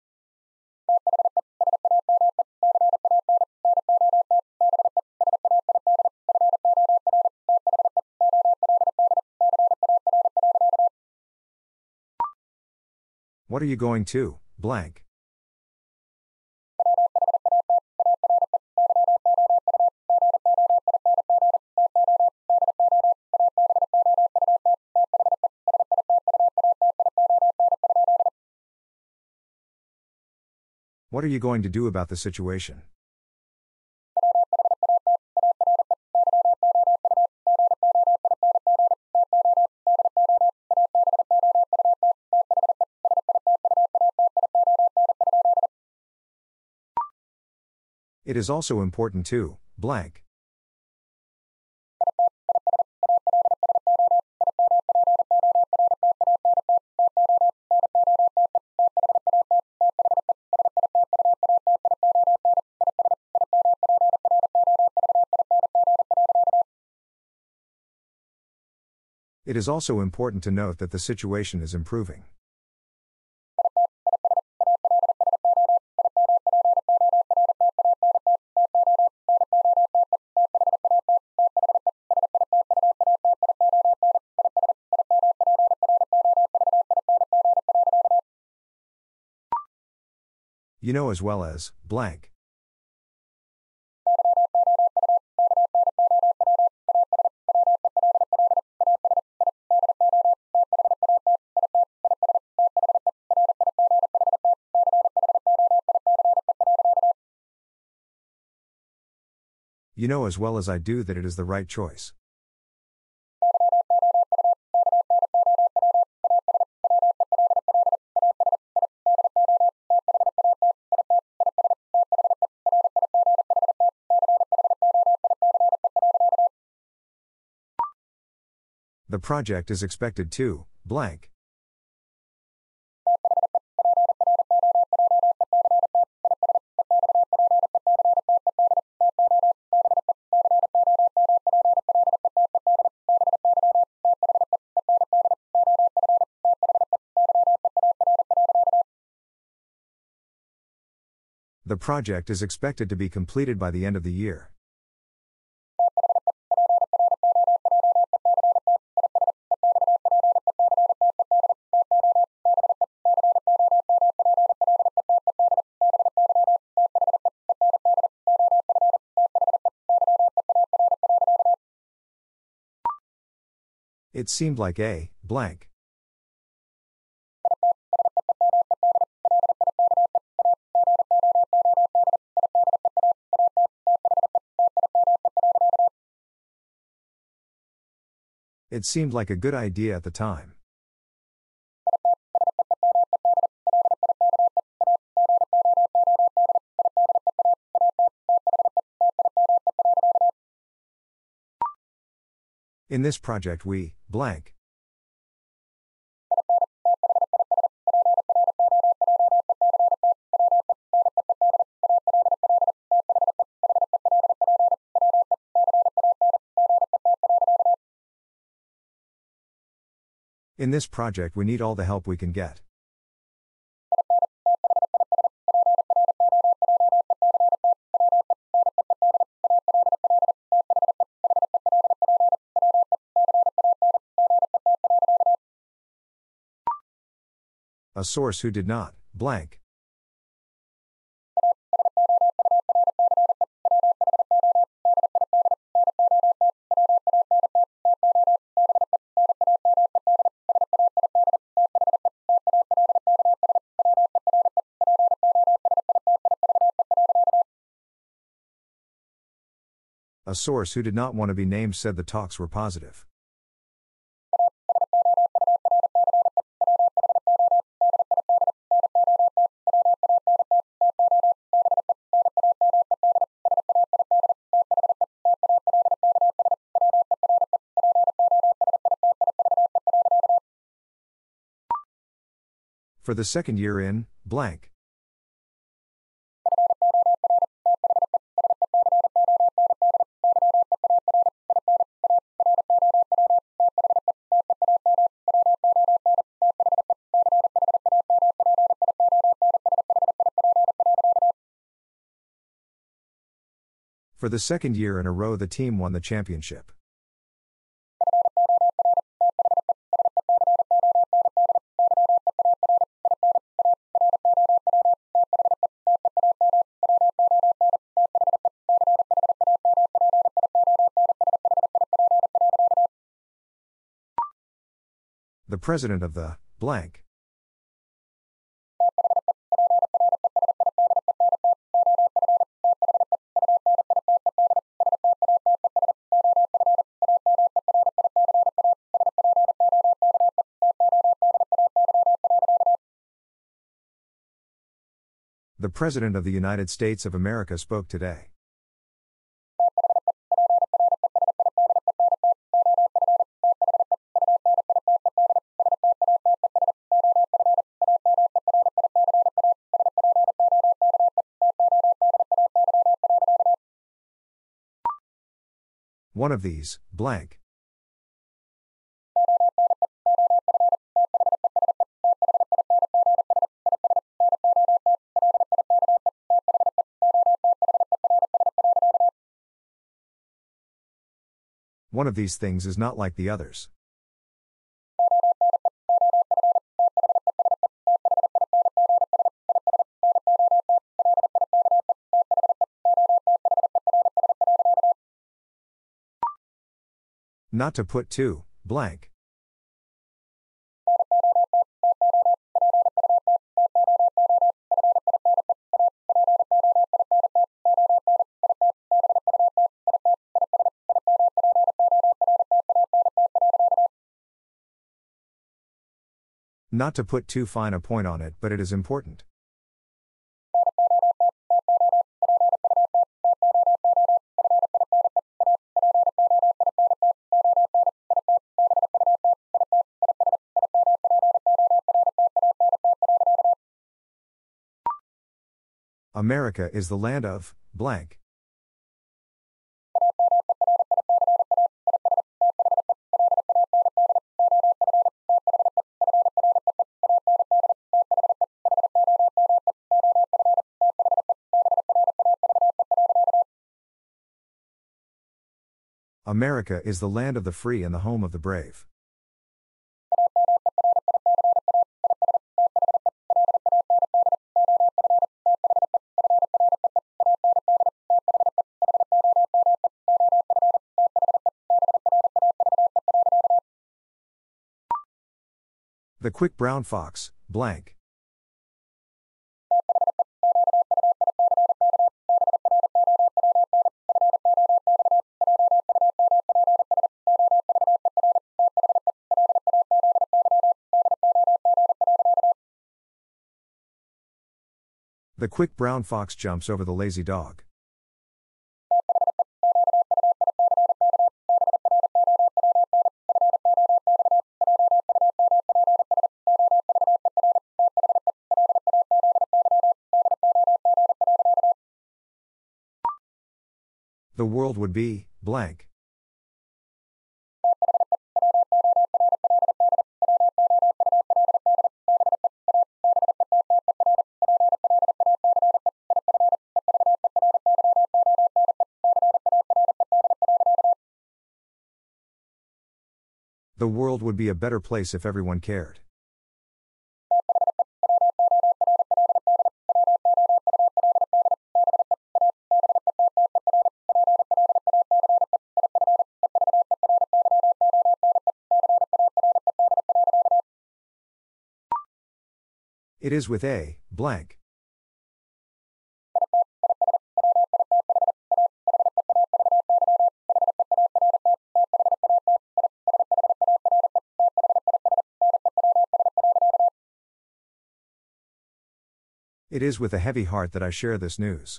What are you going to, blank? What are you going to do about the situation? It is also important to, blank. It is also important to note that the situation is improving. You know as well as, blank. You know as well as I do that it is the right choice. The project is expected to, blank. The project is expected to be completed by the end of the year. It seemed like a blank. It seemed like a good idea at the time. In this project we blank. In this project we need all the help we can get. A source who did not blank. A source who did not want to be named said the talks were positive. For the second year in blank. For the second year in a row the team won the championship. The president of the blank. The President of the United States of America spoke today. One of these, blank. One of these things is not like the others. Not to put two, blank. Not to put too fine a point on it, but it is important. America is the land of blank. America is the land of the free and the home of the brave. The quick brown fox, blank. The quick brown fox jumps over the lazy dog. The world would be, blank. The world would be a better place if everyone cared. It is with a, blank. It is with a heavy heart that I share this news.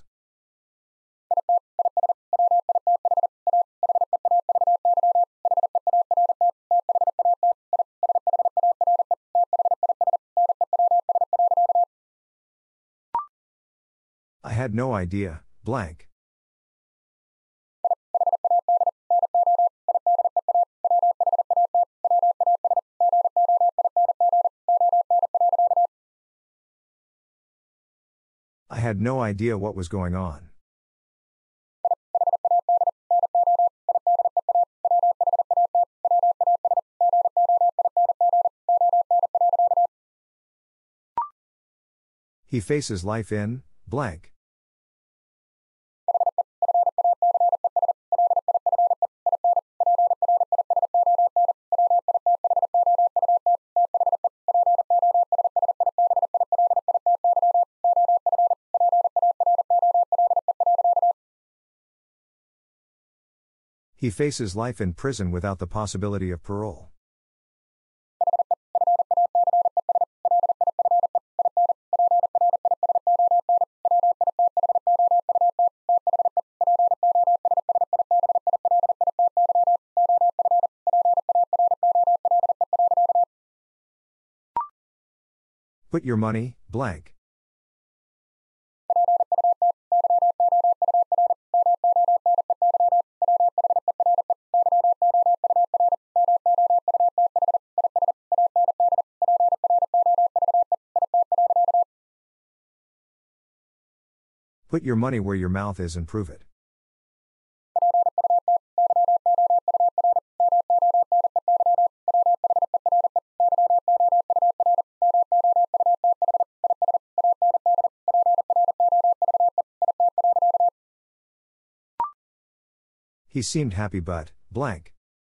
I had no idea, blank. I had no idea what was going on. He faces life in, blank. He faces life in prison without the possibility of parole. Put your money, blank. Put your money where your mouth is and prove it. He seemed happy but, blank.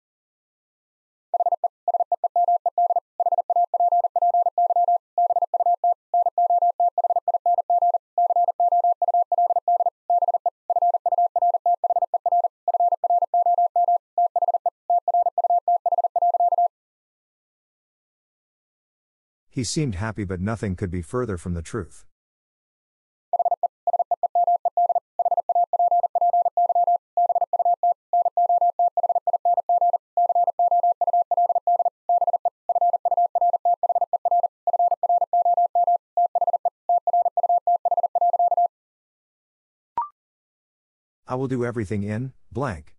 He seemed happy but nothing could be further from the truth. I will do everything in, blank.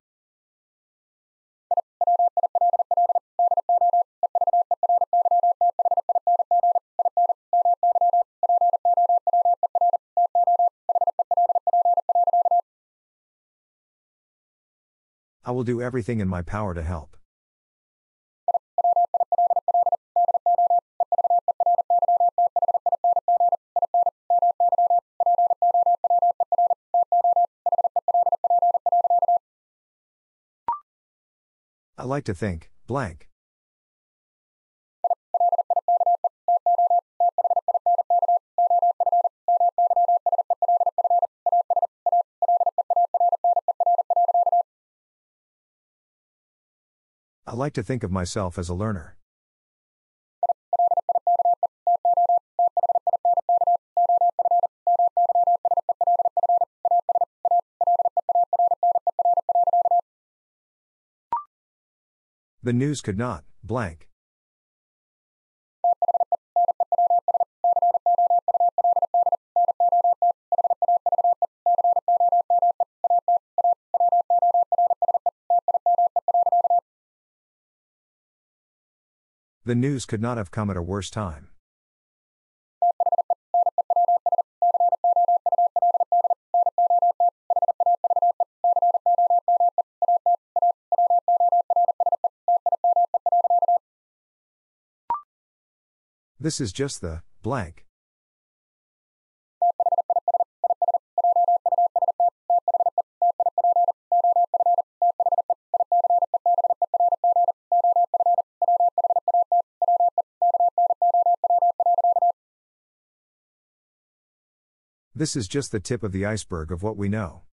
I will do everything in my power to help. I like to think, blank. I like to think of myself as a learner. The news could not, blank. The news could not have come at a worse time. This is just the blank. This is just the tip of the iceberg of what we know.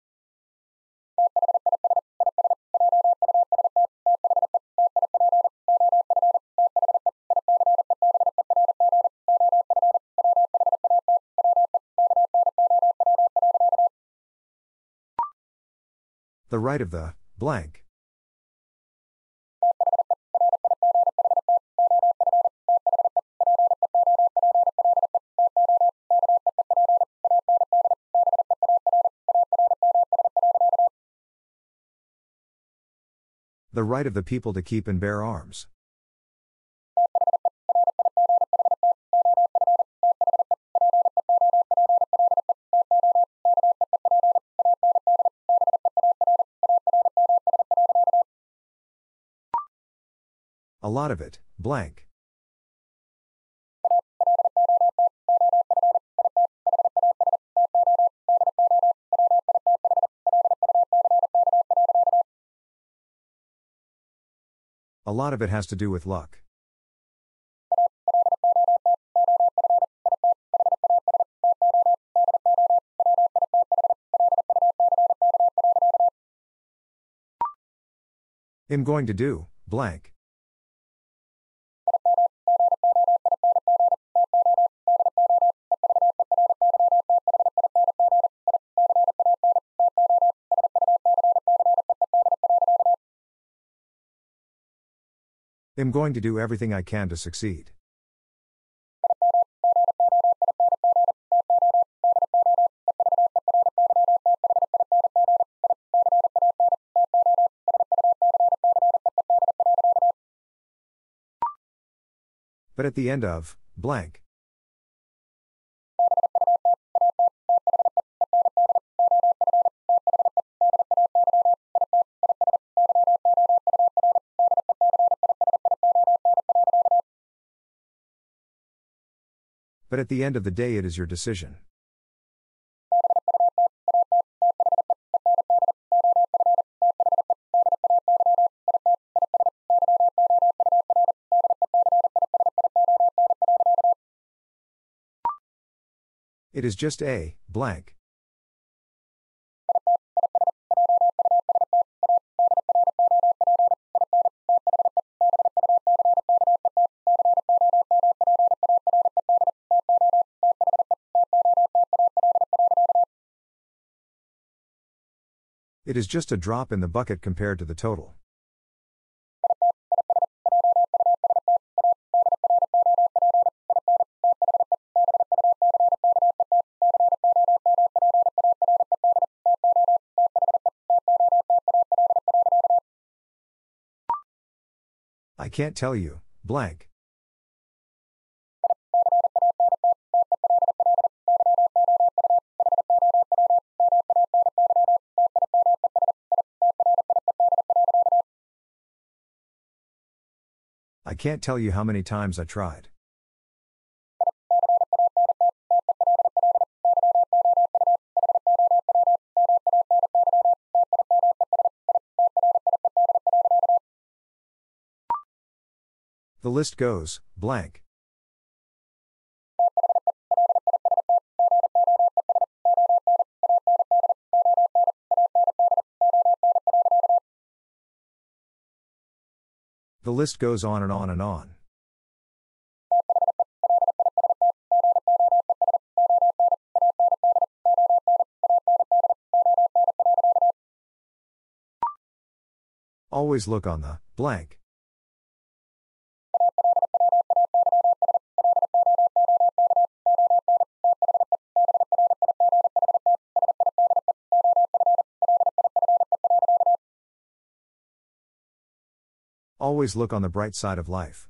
The right of the blank. The right of the people to keep and bear arms. A lot of it, blank. A lot of it has to do with luck. I'm going to do, blank. I'm going to do everything I can to succeed. But at the end of, blank. But at the end of the day, it is your decision. It is just a blank. It is just a drop in the bucket compared to the total. I can't tell you, blank. I can't tell you how many times I tried. The list goes, blank. The list goes on and on and on. Always look on the blank. Always look on the bright side of life.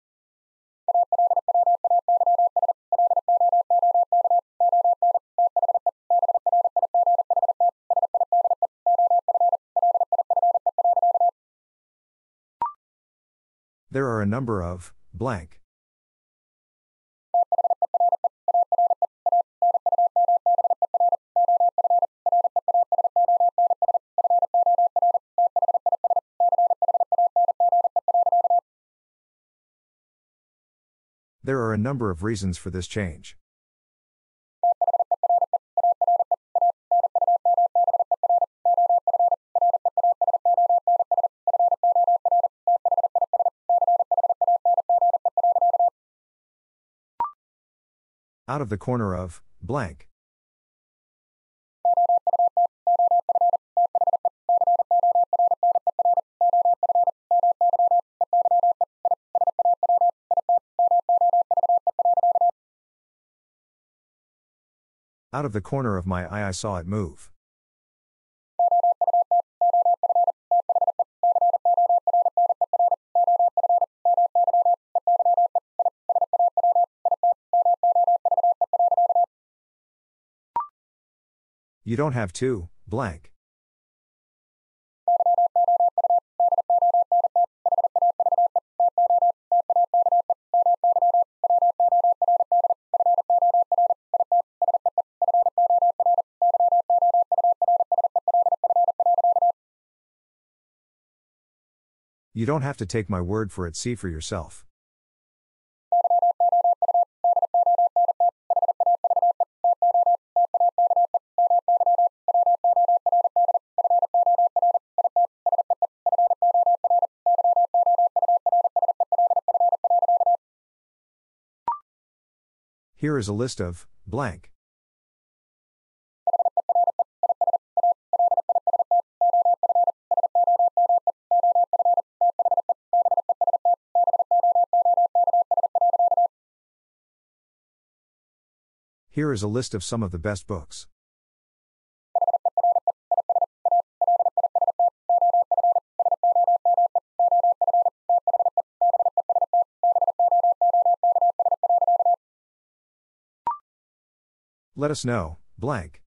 There are a number of blank. There are a number of reasons for this change. Out of the corner of blank. Out of the corner of my eye I saw it move. You don't have to, blank. You don't have to take my word for it, see for yourself. Here is a list of blank. Here is a list of some of the best books. Let us know, blank.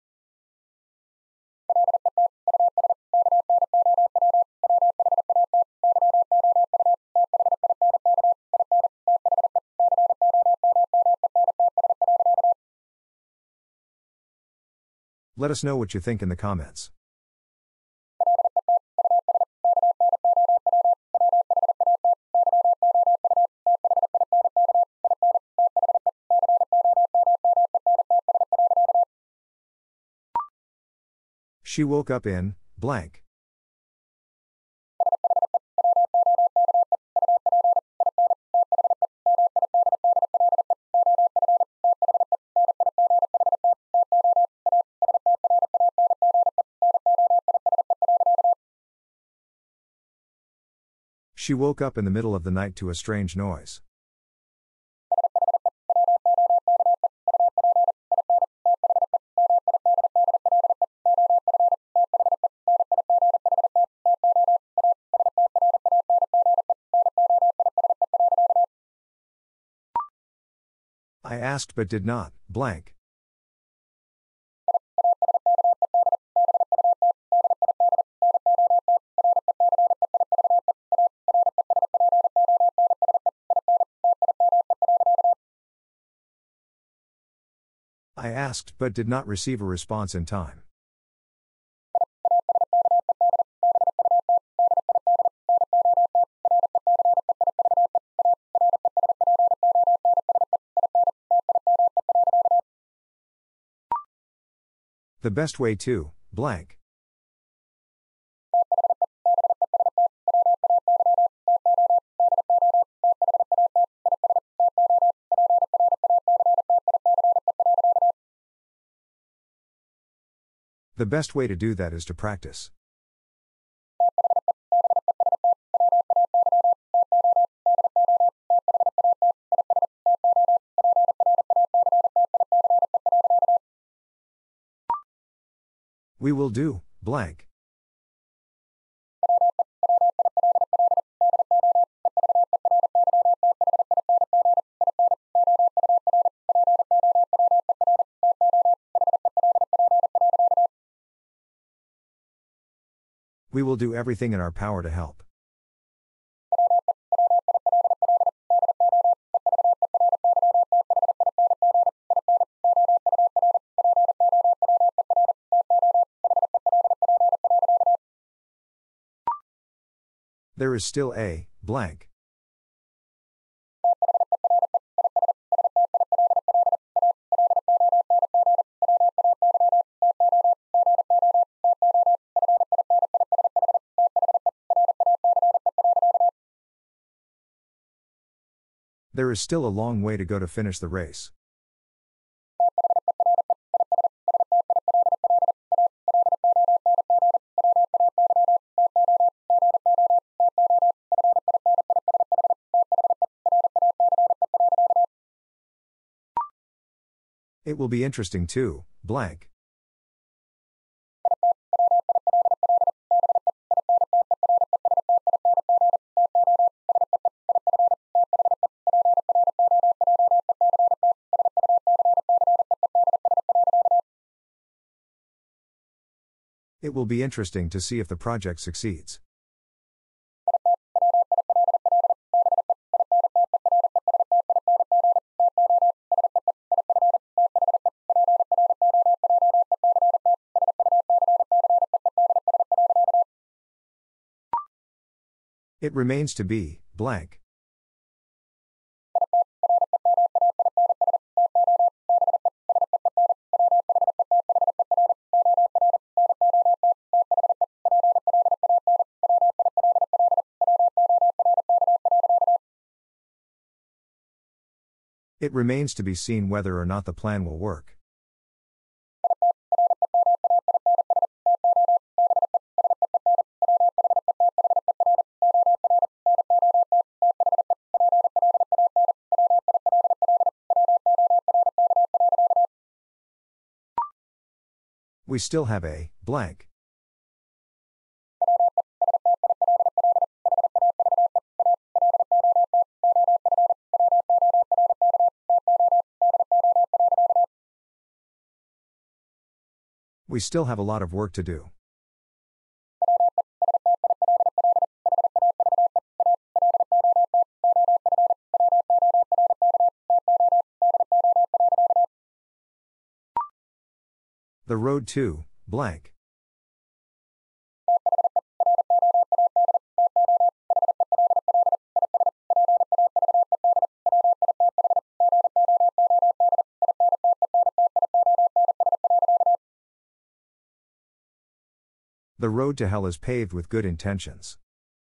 Let us know what you think in the comments. She woke up in blank. She woke up in the middle of the night to a strange noise. I asked but did not, blank. I asked but did not receive a response in time. The best way to blank. The best way to do that is to practice. We will do, blank. We will do everything in our power to help. There is still a, blank. There is still a long way to go to finish the race. It will be interesting too, blank. It will be interesting to see if the project succeeds. It remains to be, blank. It remains to be seen whether or not the plan will work. We still have a, blank. We still have a lot of work to do. The road to, blank. The road to hell is paved with good intentions.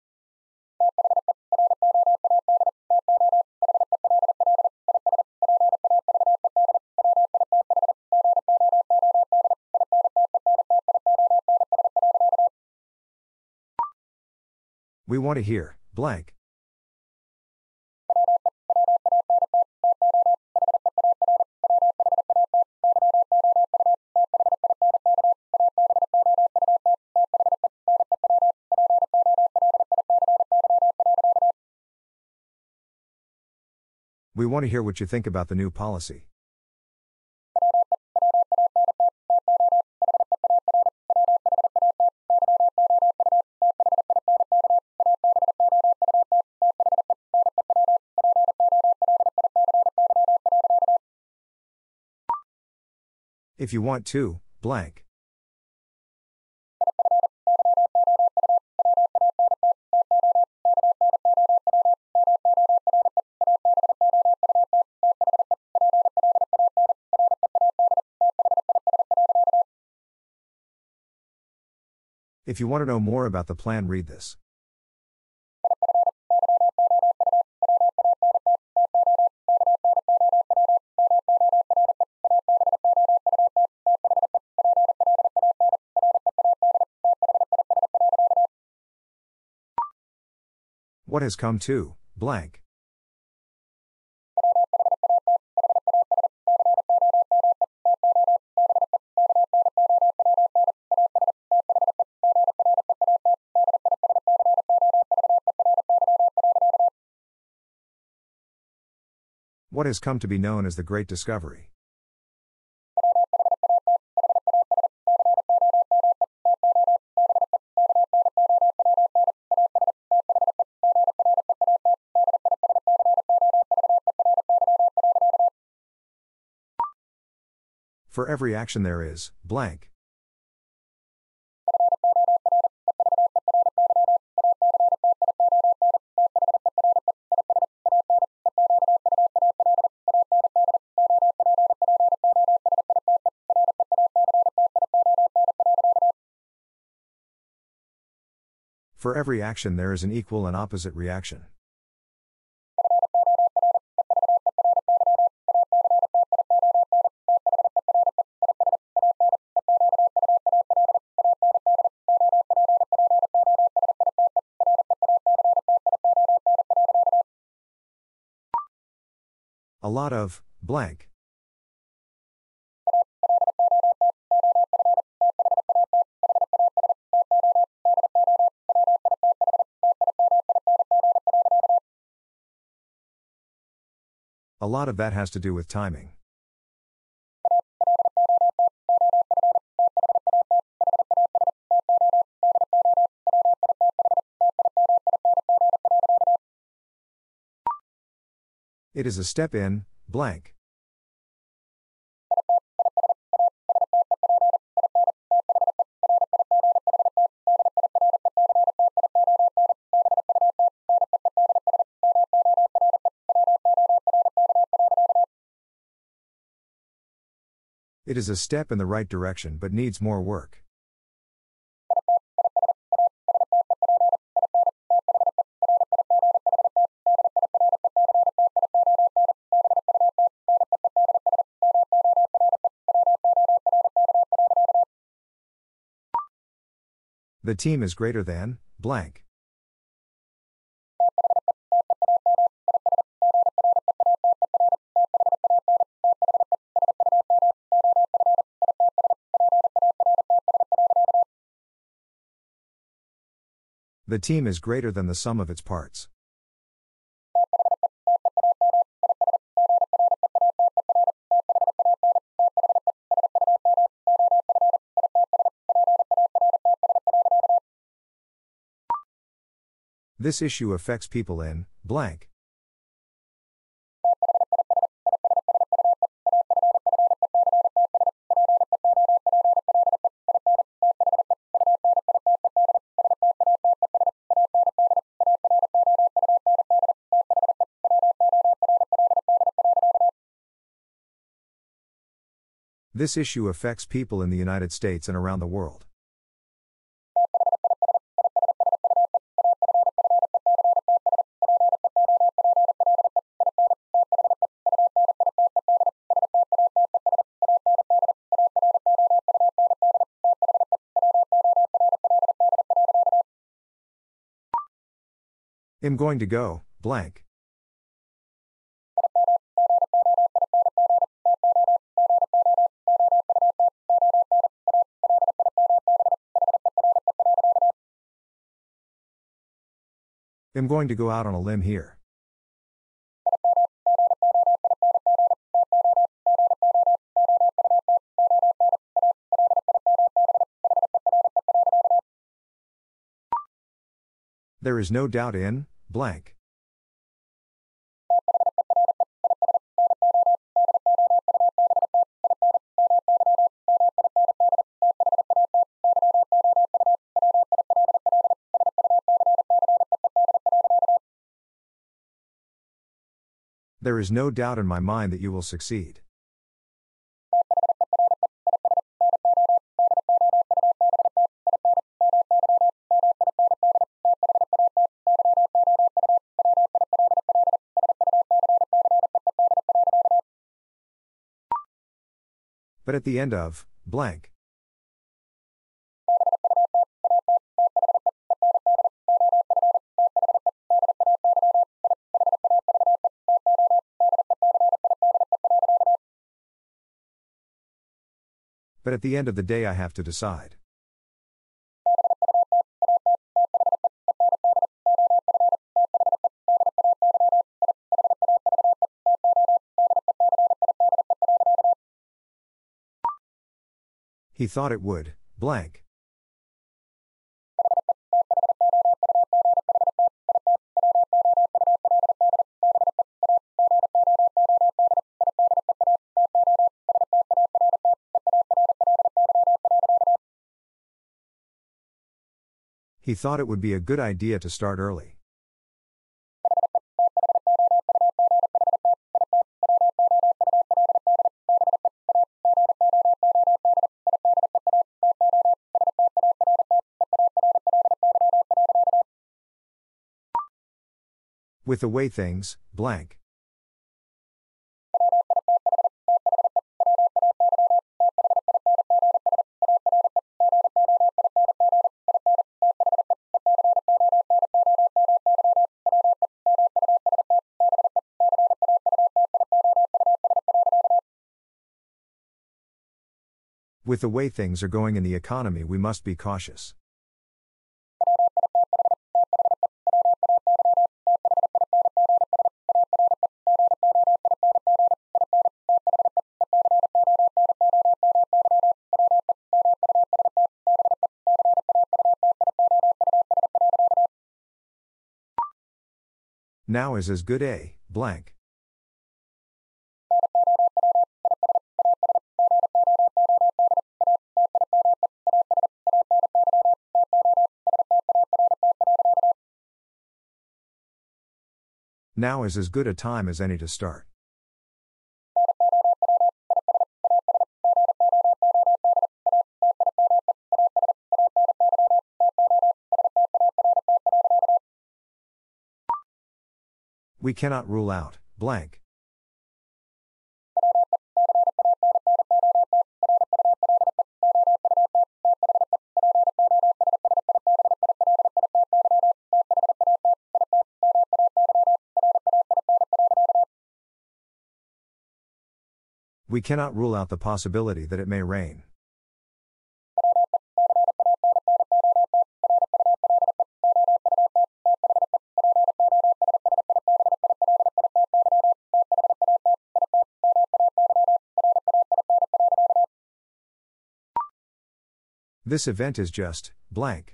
We want to hear, blank. We want to hear what you think about the new policy. If you want to, blank. If you want to know more about the plan, read this. What has come to, blank? What has come to be known as the Great Discovery? For every action there is, blank. For every action there is an equal and opposite reaction. A lot of, blank. A lot of that has to do with timing. It is a step in, blank. It is a step in the right direction but needs more work. The team is greater than, blank. The team is greater than the sum of its parts. This issue affects people in, blank. This issue affects people in the United States and around the world. I'm going to go, blank. I'm going to go out on a limb here. There is no doubt in, blank. There is no doubt in my mind that you will succeed. But at the end of, blank. But at the end of the day I have to decide. He thought it would, blank. He thought it would be a good idea to start early. With the way things, blank. With the way things are going in the economy, we must be cautious. Now is as good a, blank. Now is as good a time as any to start. We cannot rule out, blank. We cannot rule out the possibility that it may rain. This event is just, blank.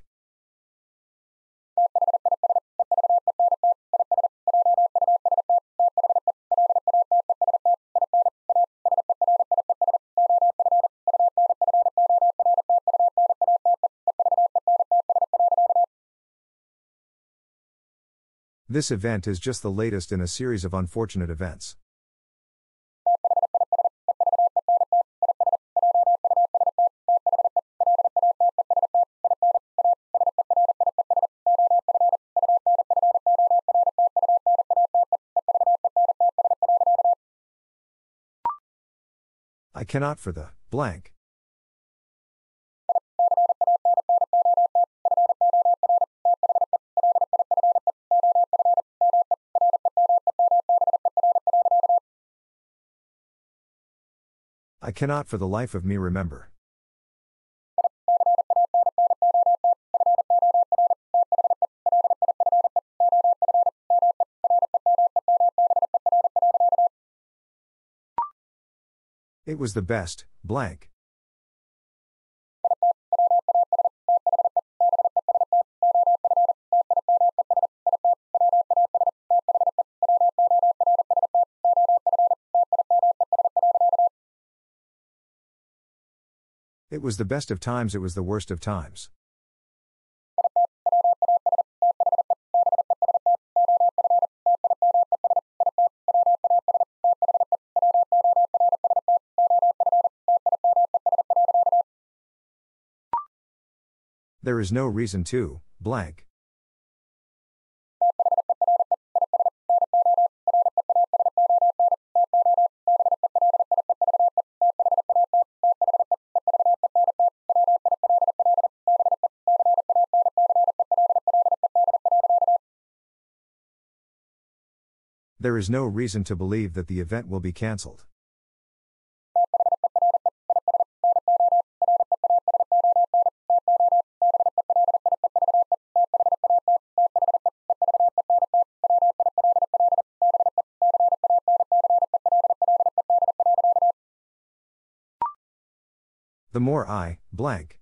This event is just the latest in a series of unfortunate events. I cannot for the, blank. I cannot for the life of me remember. It was the best, blank. It was the best of times, it was the worst of times. There is no reason to, blank. There is no reason to believe that the event will be cancelled. The more I, blank.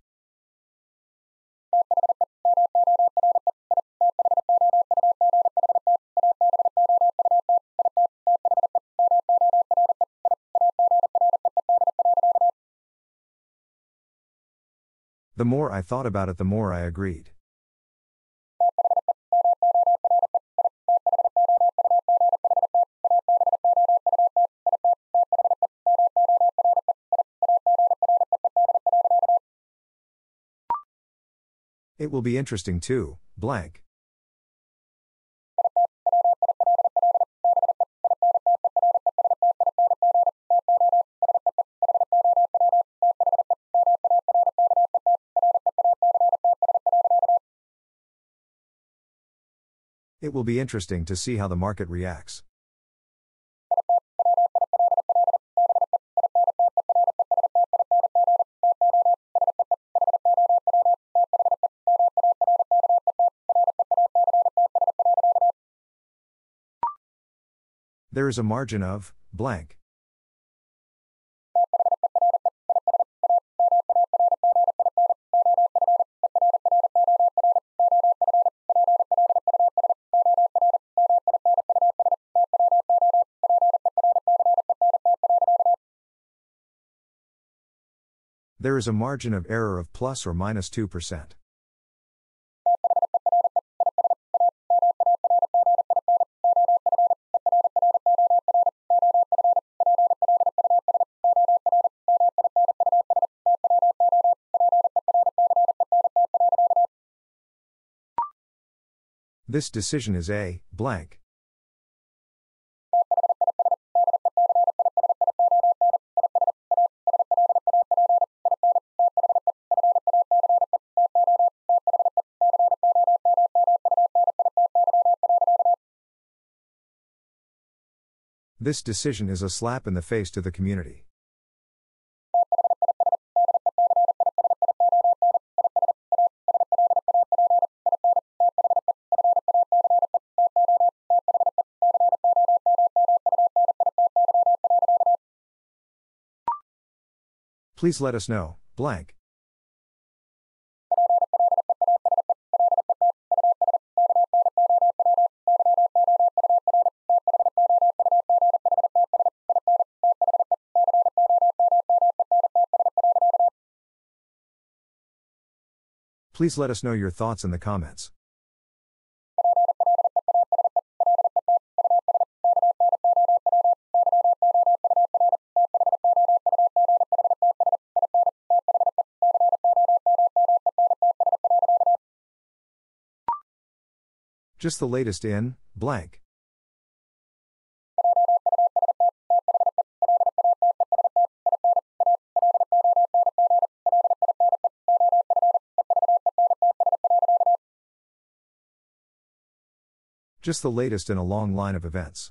The more I thought about it, the more I agreed. It will be interesting too, blank. It will be interesting to see how the market reacts. There is a margin of, blank. There is a margin of error of plus or minus two percent. This decision is a, blank. This decision is a slap in the face to the community. Please let us know, blank. Please let us know your thoughts in the comments. Just the latest in, blank. Just the latest in a long line of events.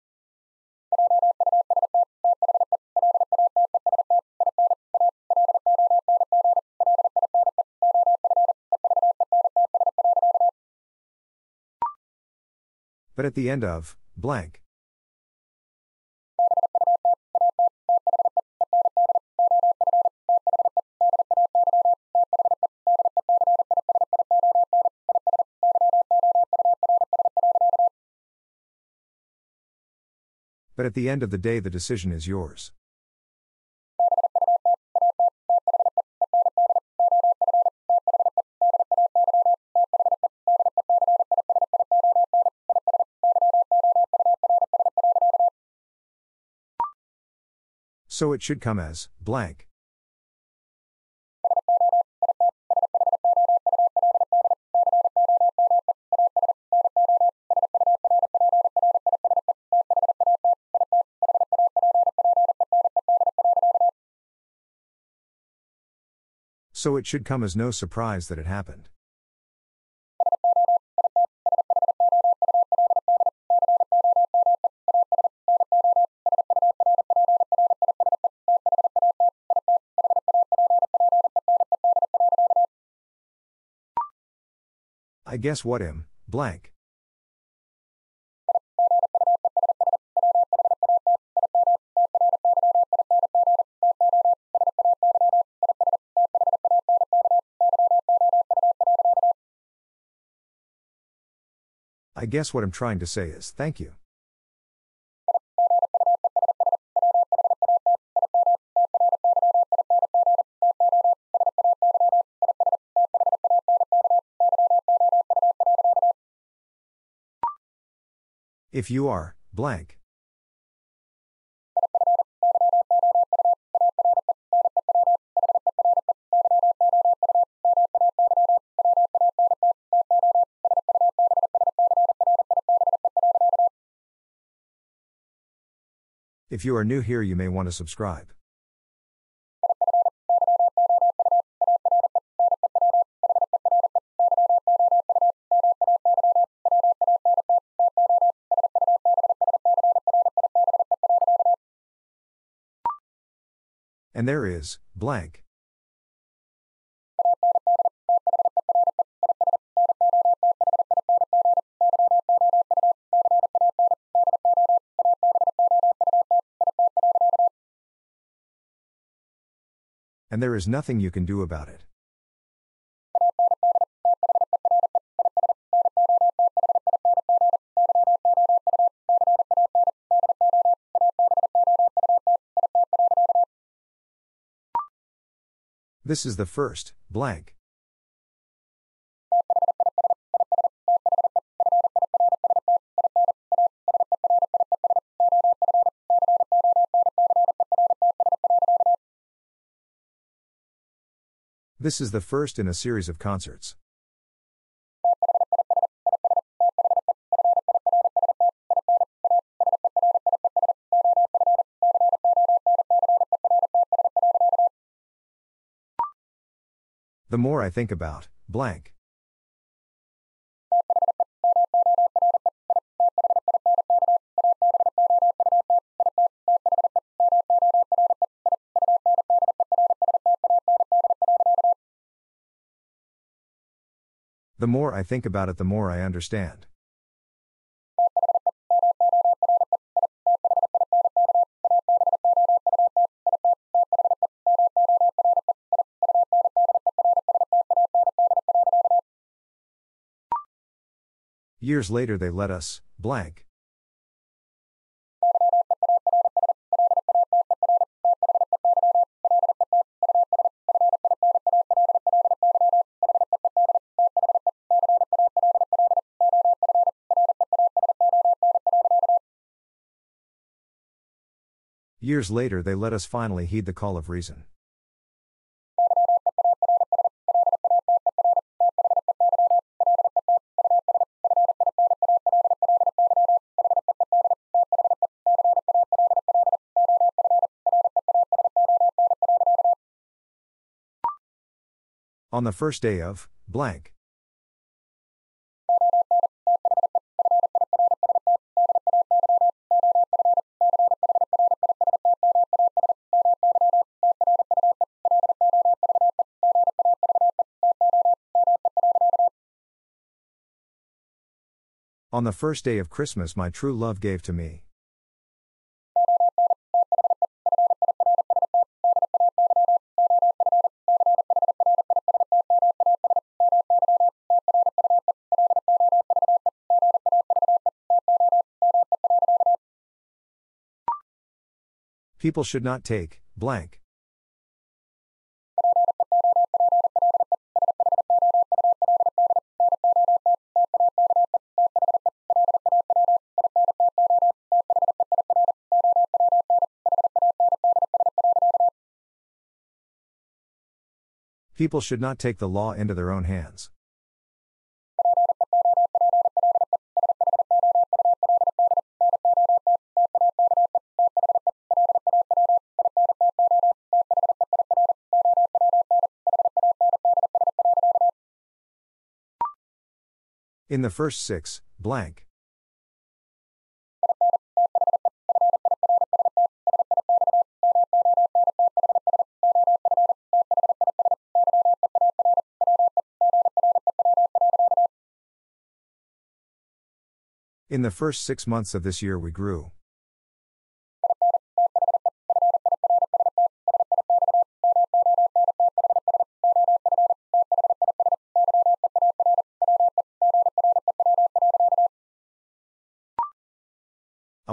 But at the end of, blank. But at the end of the day, the decision is yours. So it should come as, blank. So it should come as no surprise that it happened. I guess what am, blank. I guess what I'm trying to say is thank you. If you are, blank. If you are new here, you may want to subscribe. And there is, blank. And there is nothing you can do about it. This is the first, blank. This is the first in a series of concerts. The more I think about, blank. The more I think about it, the more I understand. Years later they let us, blank. Years later they let us finally heed the call of reason. On the first day of, blank. On the first day of Christmas my true love gave to me. People should not take, blank. People should not take the law into their own hands. In the first six, blank. In the first six months of this year we grew.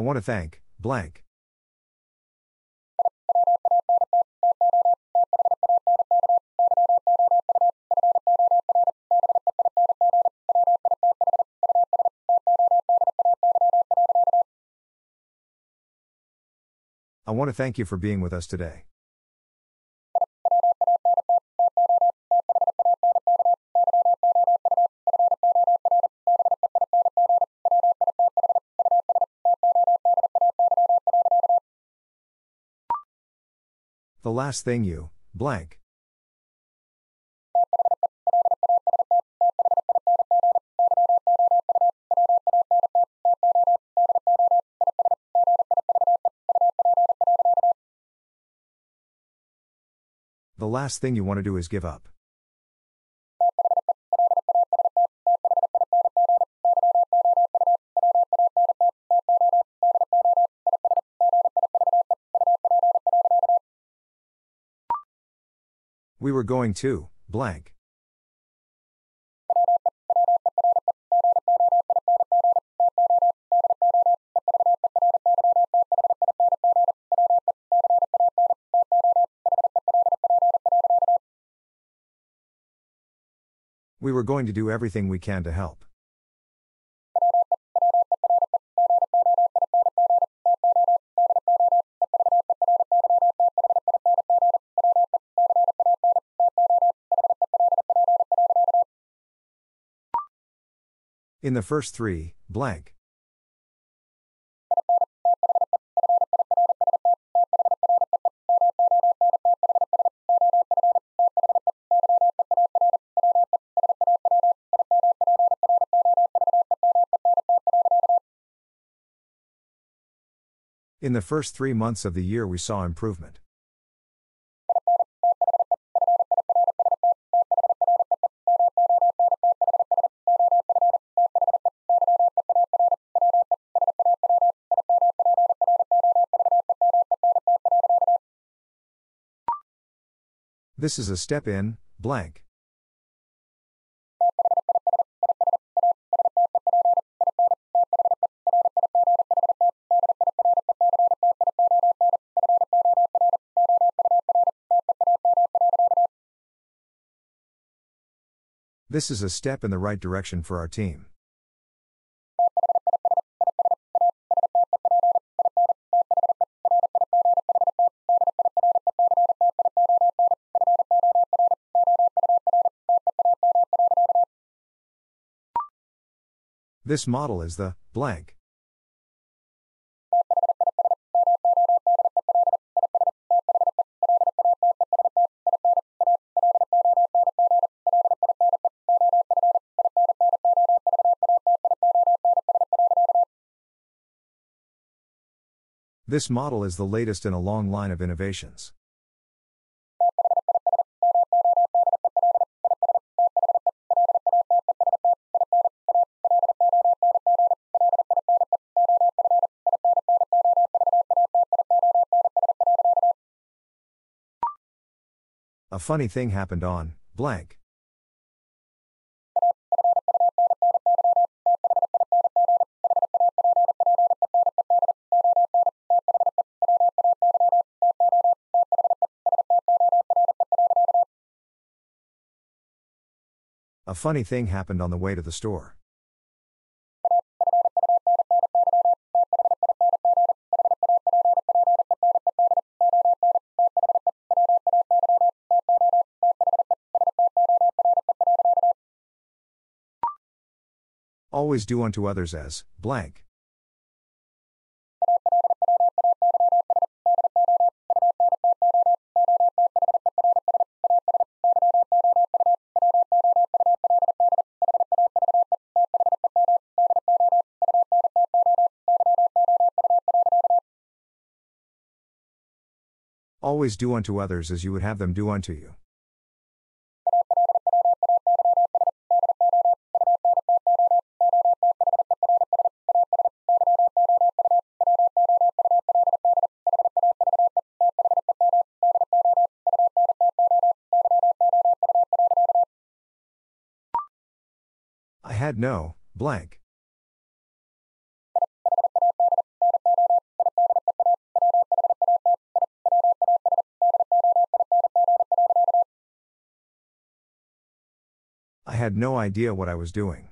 want to thank, blank. I want to thank you for being with us today. The last thing you, blank. The last thing you want to do is give up. We were going to, blank. We were going to do everything we can to help. In the first three, blank. In the first three months of the year we saw improvement. This is a step in, blank. This is a step in the right direction for our team. This model is the, blank. This model is the latest in a long line of innovations. A funny thing happened on, blank. A funny thing happened on the way to the store. Always do unto others as, blank. Always do unto others as you would have them do unto you. I had no, blank. had no idea what I was doing.